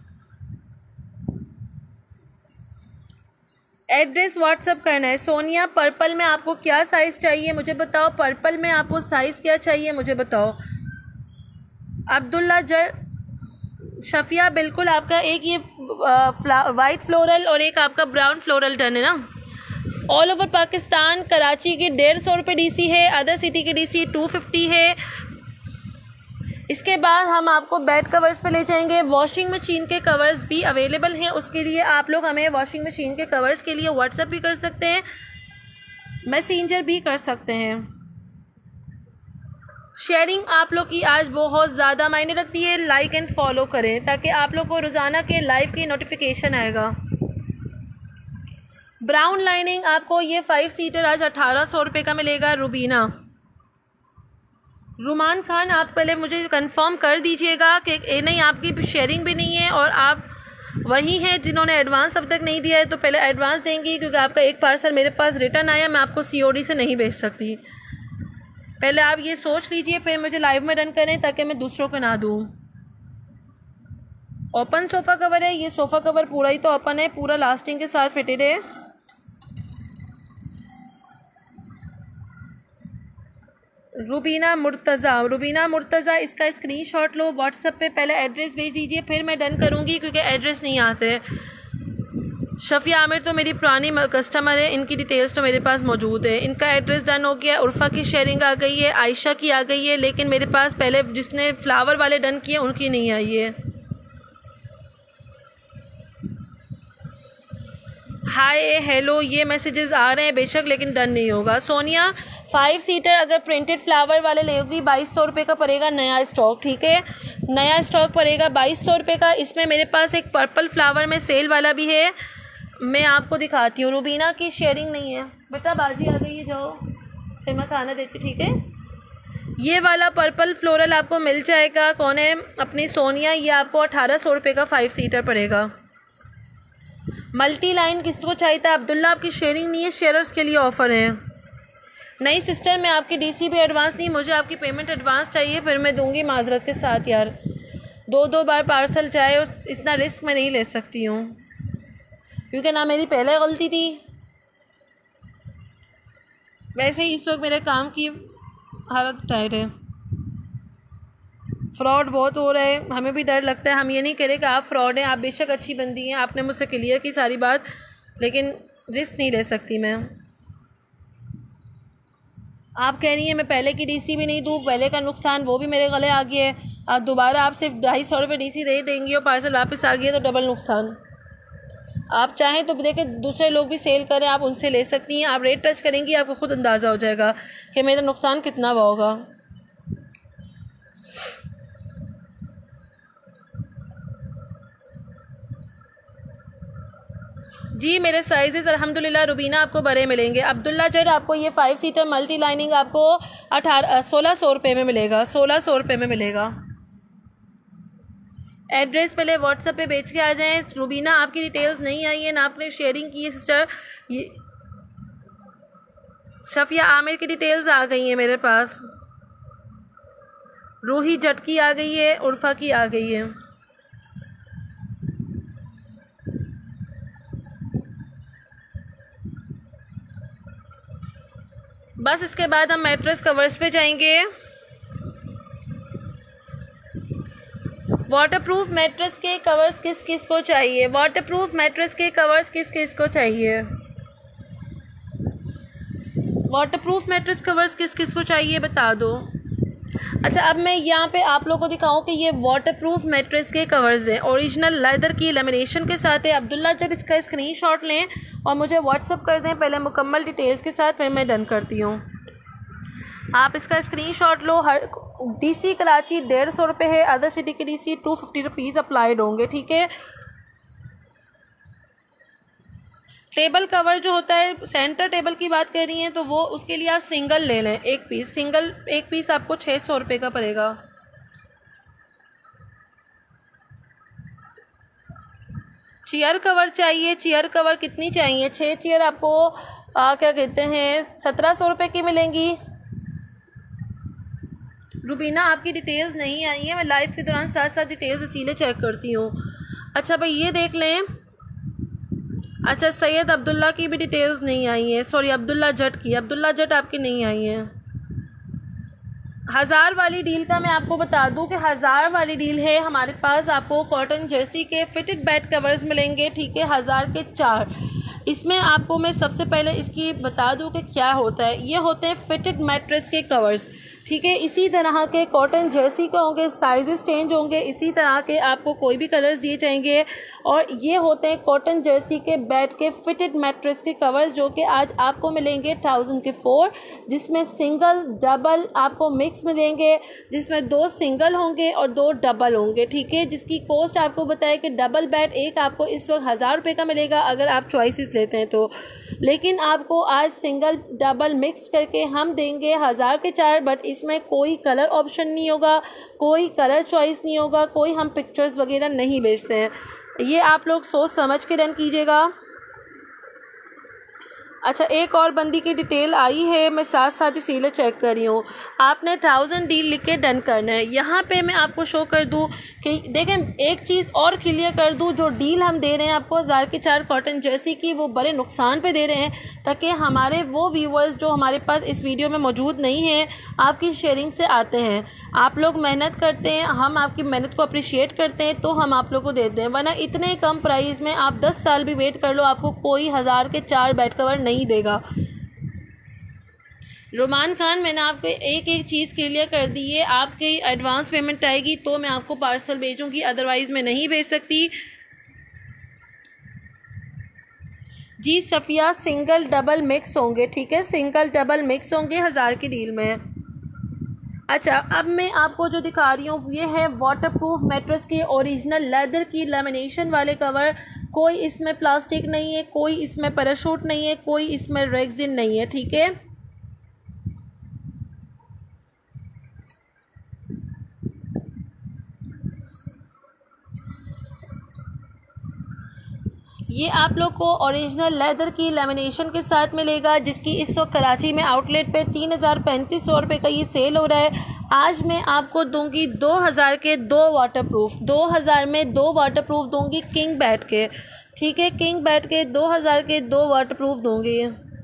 एड्रेस व्हाट्सअप करना है। सोनिया, पर्पल में आपको क्या साइज़ चाहिए मुझे बताओ, पर्पल में आपको साइज़ क्या चाहिए मुझे बताओ। अब्दुल्ला शफिया, बिल्कुल आपका एक ये वाइट फ्लोरल और एक आपका ब्राउन फ्लोरल डन है ना। ऑल ओवर पाकिस्तान, कराची की 150 रुपये DC है, अदर सिटी की DC 250 है। इसके बाद हम आपको बेड कवर्स पे ले जाएंगे। वॉशिंग मशीन के कवर्स भी अवेलेबल हैं, उसके लिए आप लोग हमें वॉशिंग मशीन के कवर्स के लिए व्हाट्सएप भी कर सकते हैं, मैसेंजर भी कर सकते हैं। शेयरिंग आप लोग की आज बहुत ज़्यादा मायने रखती है, लाइक एंड फॉलो करें ताकि आप लोग को रोज़ाना के लाइव की नोटिफिकेशन आएगा। ब्राउन लाइनिंग आपको ये 5 सीटर आज 1800 रुपये का मिलेगा। रुबीना रुमान खान, आप पहले मुझे कंफर्म कर दीजिएगा कि नहीं आपकी शेयरिंग भी नहीं है और आप वही हैं जिन्होंने एडवांस अब तक नहीं दिया है, तो पहले एडवांस देंगी क्योंकि आपका एक पार्सल मेरे पास रिटर्न आया, मैं आपको COD से नहीं भेज सकती। पहले आप ये सोच लीजिए फिर मुझे लाइव में डन करें ताकि मैं दूसरों को ना दूँ। ओपन सोफ़ा कवर है, ये सोफ़ा कवर पूरा ही तो ओपन है, पूरा लास्टिंग के साथ फिटेड है। रुबीना मुर्तज़ा इसका स्क्रीनशॉट लो, व्हाट्सएप पे पहले एड्रेस भेज दीजिए फिर मैं डन करूँगी क्योंकि एड्रेस नहीं आते। शफिया आमिर तो मेरी पुरानी कस्टमर है, इनकी डिटेल्स तो मेरे पास मौजूद है। इनका एड्रेस डन हो गया। उर्फ़ा की शेयरिंग आ गई है, आयशा की आ गई है, लेकिन मेरे पास पहले जिसने फ्लावर वाले डन किए उनकी नहीं आई है। हाय हेलो ये मैसेजेस आ रहे हैं बेशक, लेकिन डन नहीं होगा। सोनिया 5 सीटर अगर प्रिंटेड फ्लावर वाले लेगी 2200 रुपये का पड़ेगा नया स्टॉक, ठीक है, नया स्टॉक पड़ेगा 2200 रुपये का। इसमें मेरे पास एक पर्पल फ्लावर में सेल वाला भी है, मैं आपको दिखाती हूँ। रुबीना की शेयरिंग नहीं है बेटा, बाजी आ गई है, जाओ फिर मैं खाना देती, ठीक है। ये वाला पर्पल फ्लोरल आपको मिल जाएगा। कौन है अपनी सोनिया, ये आपको 1800 रुपये का 5 सीटर पड़ेगा। मल्टी लाइन किसको चाहिए था? अब्दुल्ला आपकी शेयरिंग नहीं है, शेयरर्स के लिए ऑफ़र है। नहीं सिस्टर मैं आपकी DC पे एडवांस नहीं, मुझे आपकी पेमेंट एडवांस चाहिए, फिर मैं दूंगी माजरत के साथ। यार 2 बार पार्सल जाए और इतना रिस्क मैं नहीं ले सकती हूँ क्योंकि ना मेरी पहले गलती थी, वैसे ही इस वक्त मेरे काम की हालत टाइट है। फ्रॉड बहुत हो रहा है, हमें भी डर लगता है। हम ये नहीं कह रहे कि आप फ्रॉड हैं, आप बेशक अच्छी बंदी हैं, आपने मुझसे क्लियर की सारी बात, लेकिन रिस्क नहीं ले सकती मैं। आप कह रही हैं मैं पहले की DC भी नहीं दूँ, पहले का नुकसान वो भी मेरे गले आ गया है। आप दोबारा आप सिर्फ 250 रुपये DC दे देंगी और पार्सल वापस आ गया तो डबल नुकसान। आप चाहें तो देखें दूसरे लोग भी सेल करें, आप उनसे ले सकती हैं। आप रेट टच करेंगी आपको खुद अंदाज़ा हो जाएगा कि मेरा नुकसान कितना हुआ होगा। जी मेरे साइजेस अल्हम्दुलिल्लाह रुबीना आपको बड़े मिलेंगे। अब्दुल्ला जट आपको ये 5 सीटर मल्टी लाइनिंग आपको 1600 रुपये में मिलेगा, 1600 रुपये में मिलेगा। एड्रेस पहले व्हाट्सएप पे भेज के आ जाएं। रुबीना आपकी डिटेल्स नहीं आई है ना आपने शेयरिंग की है सिस्टर। ये शफिया आमिर की डिटेल्स आ गई हैं मेरे पास, रूही जट की आ गई है, उर्फ़ा की आ गई है। बस इसके बाद हम मैट्रेस कवर्स पे जाएंगे। वाटरप्रूफ मैट्रेस के कवर्स किस किस को चाहिए? वाटरप्रूफ मैट्रेस के कवर्स किस किस को चाहिए? वाटरप्रूफ मैट्रेस कवर्स किस किस को चाहिए बता दो। अच्छा अब मैं यहाँ पे आप लोगों को दिखाऊं कि ये वाटरप्रूफ मैट्रेस के कवर्स हैं, ओरिजिनल लेदर की लेमिनेशन के साथ है। अब्दुल्ला जट इसका स्क्रीनशॉट लें और मुझे व्हाट्सअप कर दें पहले मुकम्मल डिटेल्स के साथ, फिर मैं डन करती हूँ। आप इसका स्क्रीनशॉट लो। हर DC कराची 150 रुपये है, अदर सिटी के DC 250 रुपीज़ अप्लाइड होंगे, ठीक है। टेबल कवर जो होता है, सेंटर टेबल की बात कर रही हैं तो वो उसके लिए आप सिंगल ले लें, एक पीस आपको 600 रुपये का पड़ेगा। चेयर कवर चाहिए, चेयर कवर कितनी चाहिए? 6 चेयर आपको क्या कहते हैं 1700 रुपये की मिलेंगी। रुबीना आपकी डिटेल्स नहीं आई है, मैं लाइव के दौरान साथ साथ डिटेल्स इसीलिए चेक करती हूँ। अच्छा भाई ये देख लें। अच्छा सैयद अब्दुल्ला की भी डिटेल्स नहीं आई है, सॉरी अब्दुल्ला जट आपकी नहीं आई है। 1000 वाली डील का मैं आपको बता दूं कि 1000 वाली डील है हमारे पास। आपको कॉटन जर्सी के फिटेड बेड कवर्स मिलेंगे, ठीक है, 1000 के 4। इसमें आपको मैं सबसे पहले इसकी बता दूं कि क्या होता है। ये होते हैं फिटेड मैट्रेस के कवर्स, ठीक है। इसी तरह के कॉटन जर्सी के होंगे, साइजेस चेंज होंगे, इसी तरह के आपको कोई भी कलर्स दिए जाएंगे। और ये होते हैं कॉटन जर्सी के बेड के फिटेड मैट्रेस के कवर्स, जो कि आज आपको मिलेंगे 1000 के 4, जिसमें सिंगल डबल आपको मिक्स मिलेंगे, जिसमें 2 सिंगल होंगे और 2 डबल होंगे। ठीक है, जिसकी कॉस्ट आपको बताया कि डबल बेड एक आपको इस वक्त 1000 रुपये का मिलेगा अगर आप चॉइसेस लेते हैं तो, लेकिन आपको आज सिंगल डबल मिक्स करके हम देंगे 1000 के 4। बट इसमें कोई कलर ऑप्शन नहीं होगा, कोई कलर चॉइस नहीं होगा, कोई हम पिक्चर्स वगैरह नहीं बेचते हैं। ये आप लोग सोच समझ के डन कीजिएगा। अच्छा, एक और बंदी की डिटेल आई है, मैं साथ साथ इसीलिए चेक कर रही हूँ। आपने 1000 डील लिख के डन करना है। यहाँ पे मैं आपको शो कर दूँ कि देखें, एक चीज़ और क्लियर कर दूँ, जो डील हम दे रहे हैं आपको 1000 के 4 कॉटन जर्सी की, वो बड़े नुकसान पे दे रहे हैं, ताकि हमारे वो व्यूवर्स जो हमारे पास इस वीडियो में मौजूद नहीं हैं आपकी शेयरिंग से आते हैं। आप लोग मेहनत करते हैं, हम आपकी मेहनत को अप्रिशिएट करते हैं, तो हम आप लोग को देते हैं। वरना इतने कम प्राइस में आप 10 साल भी वेट कर लो, आपको कोई 1000 के 4 बेड कवर नहीं देगा। रोमान खान, मैंने आपको एक एक चीज़ क्लियर कर दी है। आपकी एडवांस पेमेंट आएगी तो मैं आपको पार्सल भेजूंगी, अदरवाइज़ मैं नहीं भेज सकती। जी सफ़िया, सिंगल डबल मिक्स होंगे। ठीक है, सिंगल डबल मिक्स होंगे 1000 की डील में। अच्छा, अब मैं आपको जो दिखा रही हूँ ये है वाटरप्रूफ मैट्रेस के ओरिजिनल लेदर की लेमिनेशन वाले कवर। कोई इसमें प्लास्टिक नहीं है, कोई इसमें पैराशूट नहीं है, कोई इसमें रेक्सिन नहीं है। ठीक है, ये आप लोग को ओरिजिनल लेदर की लेमिनेशन के साथ मिलेगा, जिसकी इस वक्त कराची में आउटलेट पे 3300 रुपये का ये सेल हो रहा है। आज मैं आपको दूंगी 2000 के 2 वाटरप्रूफ, 2000 में 2 वाटरप्रूफ दूंगी किंग बेड के। ठीक है, किंग बेड के 2000 के 2 वाटरप्रूफ दूंगी।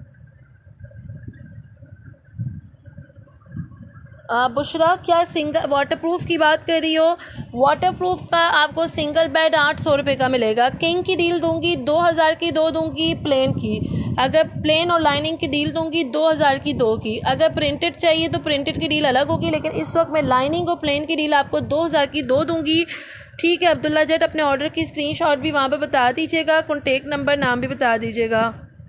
बुशरा, क्या सिंगल वाटरप्रूफ की बात कर रही हो? वाटरप्रूफ का आपको सिंगल बेड 800 रुपये का मिलेगा। किंग की डील दूंगी 2000 की 2 दूंगी प्लेन की। अगर प्लेन और लाइनिंग की डील दूंगी 2000 की 2 की। अगर प्रिंटेड चाहिए तो प्रिंटेड की डील अलग होगी, लेकिन इस वक्त मैं लाइनिंग और प्लेन की डील आपको 2000 की 2 दूंगी। ठीक है अब्दुल्ला जट, अपने ऑर्डर की स्क्रीनशॉट भी वहाँ पर बता दीजिएगा, कॉन्टेक्ट नंबर नाम भी बता दीजिएगा।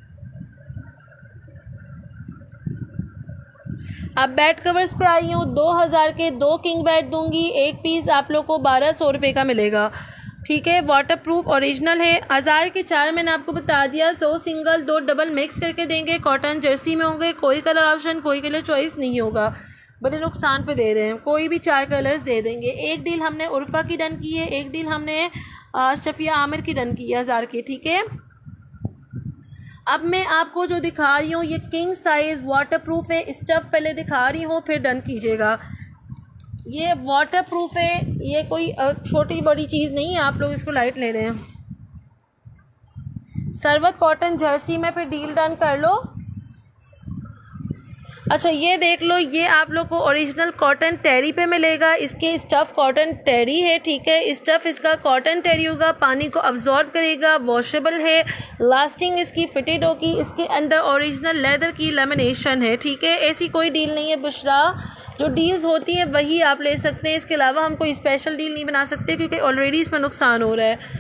अब बेड कवर्स पे आई हूँ, 2000 के 2 किंग बेड दूंगी। एक पीस आप लोग को 1200 रुपये का मिलेगा। ठीक है, वाटरप्रूफ ओरिजिनल है। 1000 के 4 मैंने आपको बता दिया, 100 सिंगल 2 डबल मिक्स करके देंगे, कॉटन जर्सी में होंगे, कोई कलर ऑप्शन कोई कलर चॉइस नहीं होगा। बड़े नुकसान पे दे रहे हैं, कोई भी 4 कलर्स दे देंगे। एक डील हमने उर्फा की डन की है, एक डील हमने शफिया आमिर की डन की है 1000 की। ठीक है, अब मैं आपको जो दिखा रही हूँ ये किंग साइज वाटरप्रूफ है। स्टफ पहले दिखा रही हूँ फिर डन कीजिएगा। ये वाटरप्रूफ है, ये कोई छोटी बड़ी चीज़ नहीं है, आप लोग इसको लाइट ले रहे हैं। सरवत कॉटन जर्सी में फिर डील डन कर लो। अच्छा ये देख लो, ये आप लोग को ओरिजिनल कॉटन टेरी पे मिलेगा। इसके स्टफ़ कॉटन टेरी है। ठीक है, स्टफ़ इसका कॉटन टेरी होगा, पानी को अब्जॉर्ब करेगा, वॉशेबल है, लास्टिंग इसकी फिटेड होगी। इसके अंदर ओरिजिनल लेदर की लेमिनेशन है। ठीक है, ऐसी कोई डील नहीं है बुशरा, जो डील्स होती हैं वही आप ले सकते हैं। इसके अलावा हम कोई स्पेशल डील नहीं बना सकते क्योंकि ऑलरेडी इसमें नुकसान हो रहा है।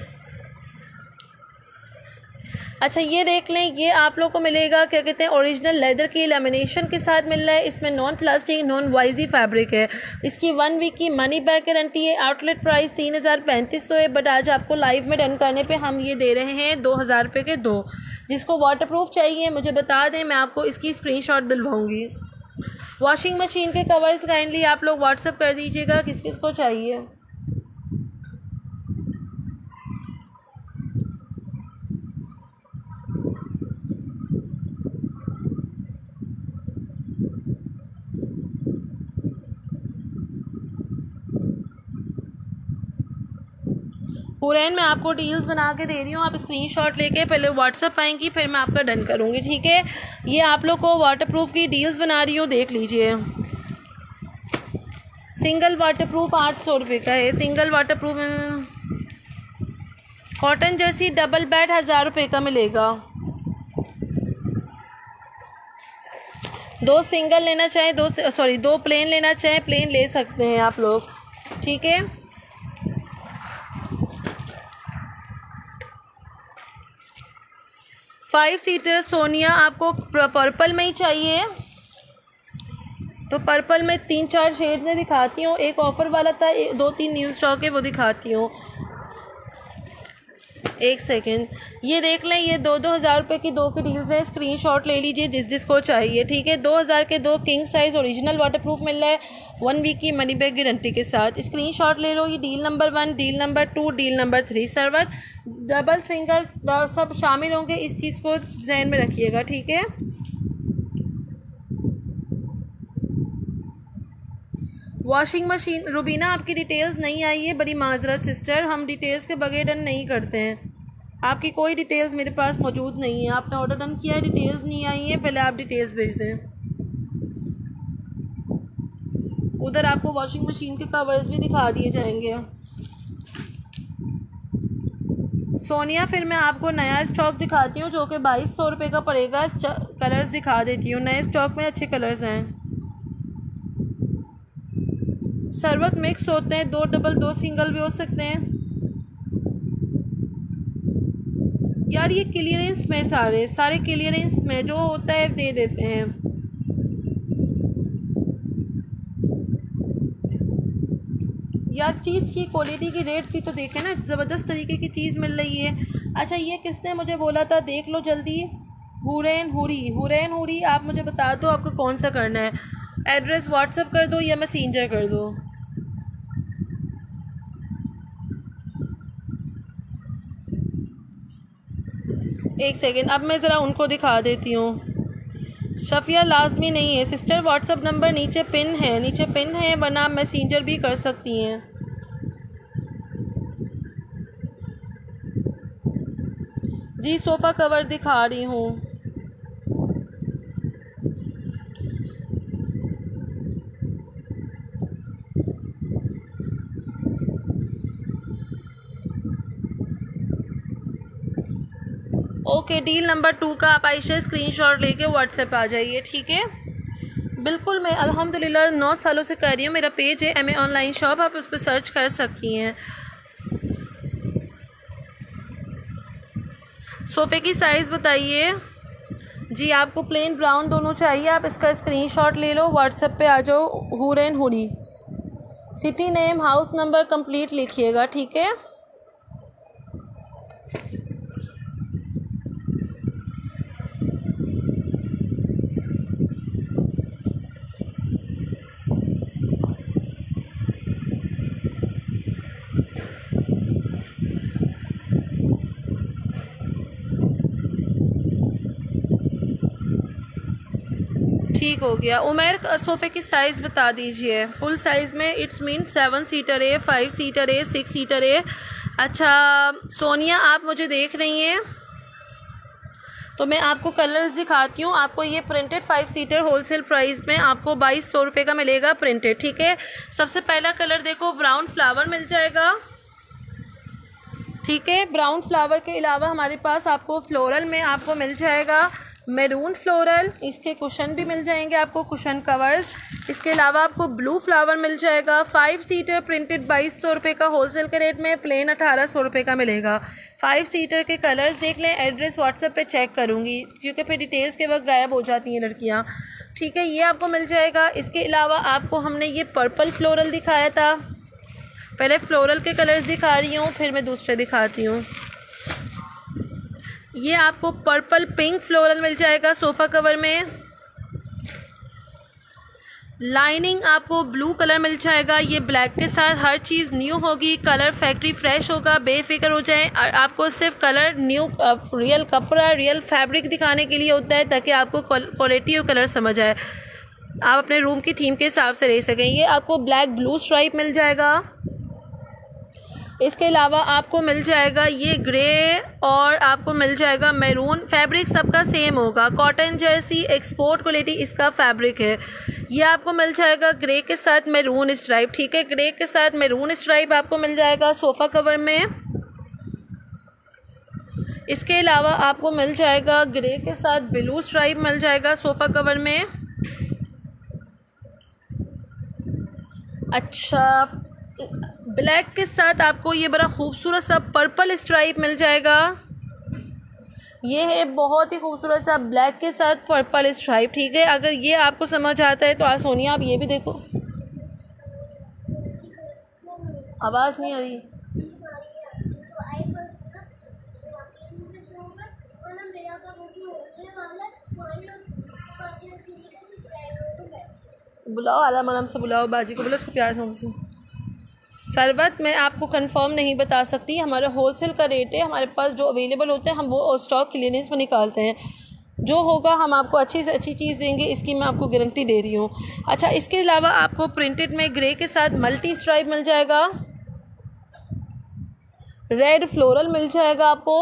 अच्छा ये देख लें, ये आप लोग को मिलेगा क्या कहते हैं ओरिजिनल लेदर की लेमिनेशन के साथ मिल रहा है। इसमें नॉन प्लास्टिक नॉन वाइजी फैब्रिक है। इसकी 1 वीक की मनी बैक गारंटी है। आउटलेट प्राइस 3300 है, बट आज आपको लाइव में डन करने पे हम ये दे रहे हैं 2000 रुपये के 2। जिसको वाटरप्रूफ चाहिए मुझे बता दें, मैं आपको इसकी स्क्रीनशॉट दिलवाऊंगी। वॉशिंग मशीन के कवर्स काइंडली आप लोग व्हाट्सअप कर दीजिएगा किस किस को चाहिए। हुरैन मैं आपको डील्स बना के दे रही हूँ, आप स्क्रीनशॉट लेके पहले व्हाट्सअप आएंगी फिर मैं आपका डन करूँगी। ठीक है, ये आप लोग को वाटरप्रूफ की डील्स बना रही हूँ, देख लीजिए। सिंगल वाटरप्रूफ 800 रुपये का है। Single waterproof cotton jersey double bed 1000 रुपये का मिलेगा। दो सिंगल लेना चाहें दो प्लेन लेना चाहें प्लेन ले सकते हैं आप लोग, ठीक है। फाइव सीटर सोनिया आपको पर्पल में ही चाहिए तो पर्पल में 3-4 शेड्स में दिखाती हूँ। एक ऑफ़र वाला था, 2-3 न्यू स्टॉक है, वो दिखाती हूँ। एक सेकेंड, ये देख लें, ये 2-2 हज़ार रुपये की 2 की डील्स है। स्क्रीनशॉट ले लीजिए जिसको चाहिए, ठीक है। 2000 के 2 किंग साइज़ ओरिजिनल वाटरप्रूफ मिल रहा है 1 वीक की मनी बैग गारंटी के साथ। स्क्रीनशॉट ले लो। ये deal number 1, deal number 2, deal number 3 सर्वर डबल सिंगल सब शामिल होंगे, इस चीज़ को जहन में रखिएगा, ठीक है। वॉशिंग मशीन रुबीना आपकी डिटेल्स नहीं आई है, बड़ी माजरत सिस्टर, हम डिटेल्स के बगैर डन नहीं करते हैं। आपकी कोई डिटेल्स मेरे पास मौजूद नहीं है। आपने ऑर्डर डन किया है, डिटेल्स नहीं आई है, पहले आप डिटेल्स भेज दें। उधर आपको वॉशिंग मशीन के कवर्स भी दिखा दिए जाएंगे। सोनिया फिर मैं आपको नया स्टॉक दिखाती हूँ जो कि 2200 रुपये का पड़ेगा। कलर्स दिखा देती हूँ, नए स्टॉक में अच्छे कलर्स हैं। सरवत मिक्स होते हैं, 2 डबल 2 सिंगल भी हो सकते हैं। यार ये क्लियरेंस में सारे क्लियरेंस में जो होता है दे देते हैं। यार चीज़ की क्वालिटी की रेट भी तो देखें ना, ज़बरदस्त तरीके की चीज़ मिल रही है। अच्छा ये किसने मुझे बोला था, देख लो जल्दी। हुरैन हुरी आप मुझे बता दो आपको कौन सा करना है। एड्रेस व्हाट्सएप कर दो या मैसेंजर कर दो। एक सेकेंड, अब मैं ज़रा उनको दिखा देती हूँ। शफिया लाजमी नहीं है सिस्टर, व्हाट्सएप नंबर नीचे पिन है, वरना आप मैसेंजर भी कर सकती हैं। जी सोफ़ा कवर दिखा रही हूँ। ओके, डील नंबर 2 का आप आयशा स्क्रीनशॉट लेके व्हाट्सएप आ जाइए, ठीक है। बिल्कुल, मैं अल्हम्दुलिल्लाह 9 सालों से कर रही हूँ। मेरा पेज है एमए ऑनलाइन शॉप, आप उस पर सर्च कर सकती हैं। सोफ़े की साइज़ बताइए जी। आपको प्लेन ब्राउन दोनों चाहिए, आप इसका स्क्रीनशॉट ले लो, व्हाट्सएप पे आ जाओ। Hurain Huri, city name house number complete लिखिएगा, ठीक है। ठीक हो गया। उमर सोफ़े की साइज़ बता दीजिए फुल साइज़ में। इट्स मीन 7 सीटर है, 5 सीटर है, 6 सीटर है। अच्छा सोनिया आप मुझे देख रही हैं तो मैं आपको कलर्स दिखाती हूँ। आपको ये प्रिंटेड 5 सीटर होलसेल प्राइस में आपको 2200 रुपये का मिलेगा प्रिंटेड, ठीक है। सबसे पहला कलर देखो, ब्राउन फ्लावर मिल जाएगा, ठीक है। ब्राउन फ्लावर के अलावा हमारे पास आपको फ्लोरल में आपको मिल जाएगा मैरून फ्लोरल, इसके कुशन भी मिल जाएंगे आपको, कुशन कवर्स। इसके अलावा आपको ब्लू फ्लावर मिल जाएगा। 5 सीटर प्रिंटेड 2200 रुपये का होलसेल के रेट में, प्लेन 1800 रुपये का मिलेगा। 5 सीटर के कलर्स देख लें, एड्रेस व्हाट्सएप पे चेक करूँगी क्योंकि फिर डिटेल्स के वक्त गायब हो जाती हैं लड़कियाँ, ठीक है। ये आपको मिल जाएगा। इसके अलावा आपको हमने ये पर्पल फ्लोरल दिखाया था, पहले फ्लोरल के कलर्स दिखा रही हूँ फिर मैं दूसरे दिखाती हूँ। ये आपको पर्पल पिंक फ्लोरल मिल जाएगा सोफ़ा कवर में। लाइनिंग आपको ब्लू कलर मिल जाएगा, ये ब्लैक के साथ हर चीज़ न्यू होगी, कलर फैक्ट्री फ्रेश होगा, बेफिक्र हो जाए। आपको सिर्फ कलर न्यू रियल कपड़ा रियल फैब्रिक दिखाने के लिए होता है ताकि आपको क्वालिटी और कलर समझ आए, आप अपने रूम की थीम के हिसाब से ले सकें। ये आपको ब्लैक ब्लू स्ट्राइप मिल जाएगा। इसके अलावा आपको मिल जाएगा ये ग्रे और आपको मिल जाएगा मैरून। फैब्रिक सबका सेम होगा, कॉटन जर्सी एक्सपोर्ट क्वालिटी इसका फैब्रिक है। ये आपको मिल जाएगा ग्रे के साथ मैरून स्ट्राइप, ठीक है। ग्रे के साथ मैरून स्ट्राइप आपको मिल जाएगा सोफ़ा कवर में। इसके अलावा आपको मिल जाएगा ग्रे के साथ ब्लू स्ट्राइप मिल जाएगा सोफ़ा कवर में। अच्छा, ब्लैक के साथ आपको ये बड़ा खूबसूरत सा पर्पल स्ट्राइप मिल जाएगा। ये है बहुत ही खूबसूरत सा ब्लैक के साथ पर्पल स्ट्राइप, ठीक है। अगर ये आपको समझ आता है तो सोनिया आप ये भी देखो। आवाज़ नहीं आ रही। बुलाओ, आराम आराम से बुलाओ बाजी को, बोलो उसको प्यार से। शरबत मैं आपको कंफर्म नहीं बता सकती, हमारा होलसेल का रेट है, हमारे पास जो अवेलेबल होते हैं हम वो स्टॉक क्लियरेंस में निकालते हैं। जो होगा हम आपको अच्छी से अच्छी चीज़ देंगे, इसकी मैं आपको गारंटी दे रही हूँ। अच्छा, इसके अलावा आपको प्रिंटेड में ग्रे के साथ मल्टी स्ट्राइप मिल जाएगा, रेड फ्लोरल मिल जाएगा आपको।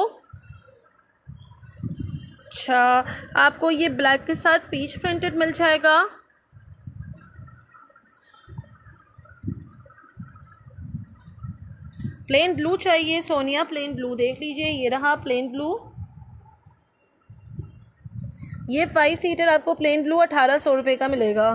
अच्छा, आपको ये ब्लैक के साथ पीच प्रिंटेड मिल जाएगा। प्लेन ब्लू चाहिए सोनिया, प्लेन ब्लू देख लीजिए, ये रहा प्लेन ब्लू। ये 5 सीटर आपको प्लेन ब्लू 1800 रुपये का मिलेगा।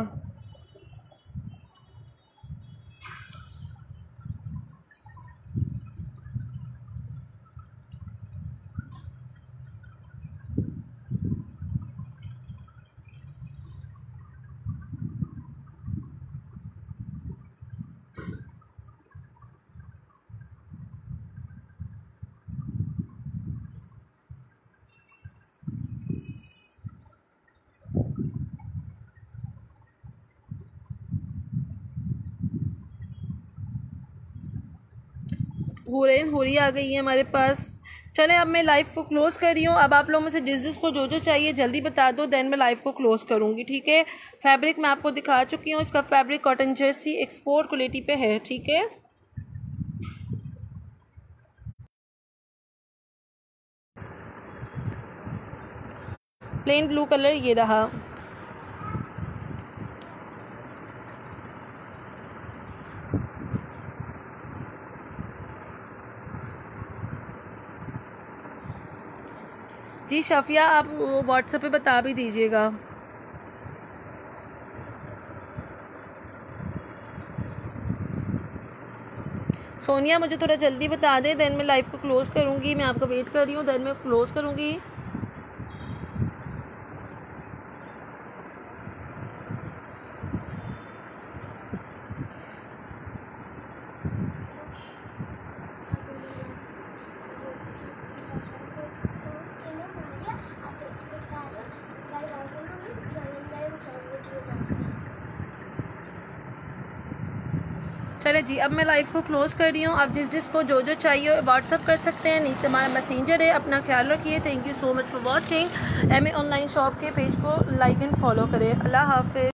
हुरैन हुरी आ गई है हमारे पास। चले, अब मैं लाइव को क्लोज कर रही हूँ। अब आप लोगों में से जिसको जो चाहिए जल्दी बता दो, देन मैं लाइव को क्लोज करूँगी, ठीक है। फैब्रिक मैं आपको दिखा चुकी हूँ, इसका fabric cotton jersey export quality पे है, ठीक है। प्लेन ब्लू कलर ये रहा। जी शफिया, आप व्हाट्सएप पे बता भी दीजिएगा। सोनिया मुझे थोड़ा जल्दी बता दे, देन मैं लाइव को क्लोज करूँगी। मैं आपका वेट कर रही हूँ, देन मैं क्लोज करूँगी। चले जी, अब मैं लाइव को क्लोज कर रही हूँ। आप जिसको जो चाहिए व्हाट्सअप कर सकते हैं, नीचे हमारा मैसेंजर है। अपना ख्याल रखिए। Thank you so much for watching. MA online shop के पेज को लाइक एंड फॉलो करें। अल्लाह हाफिज़।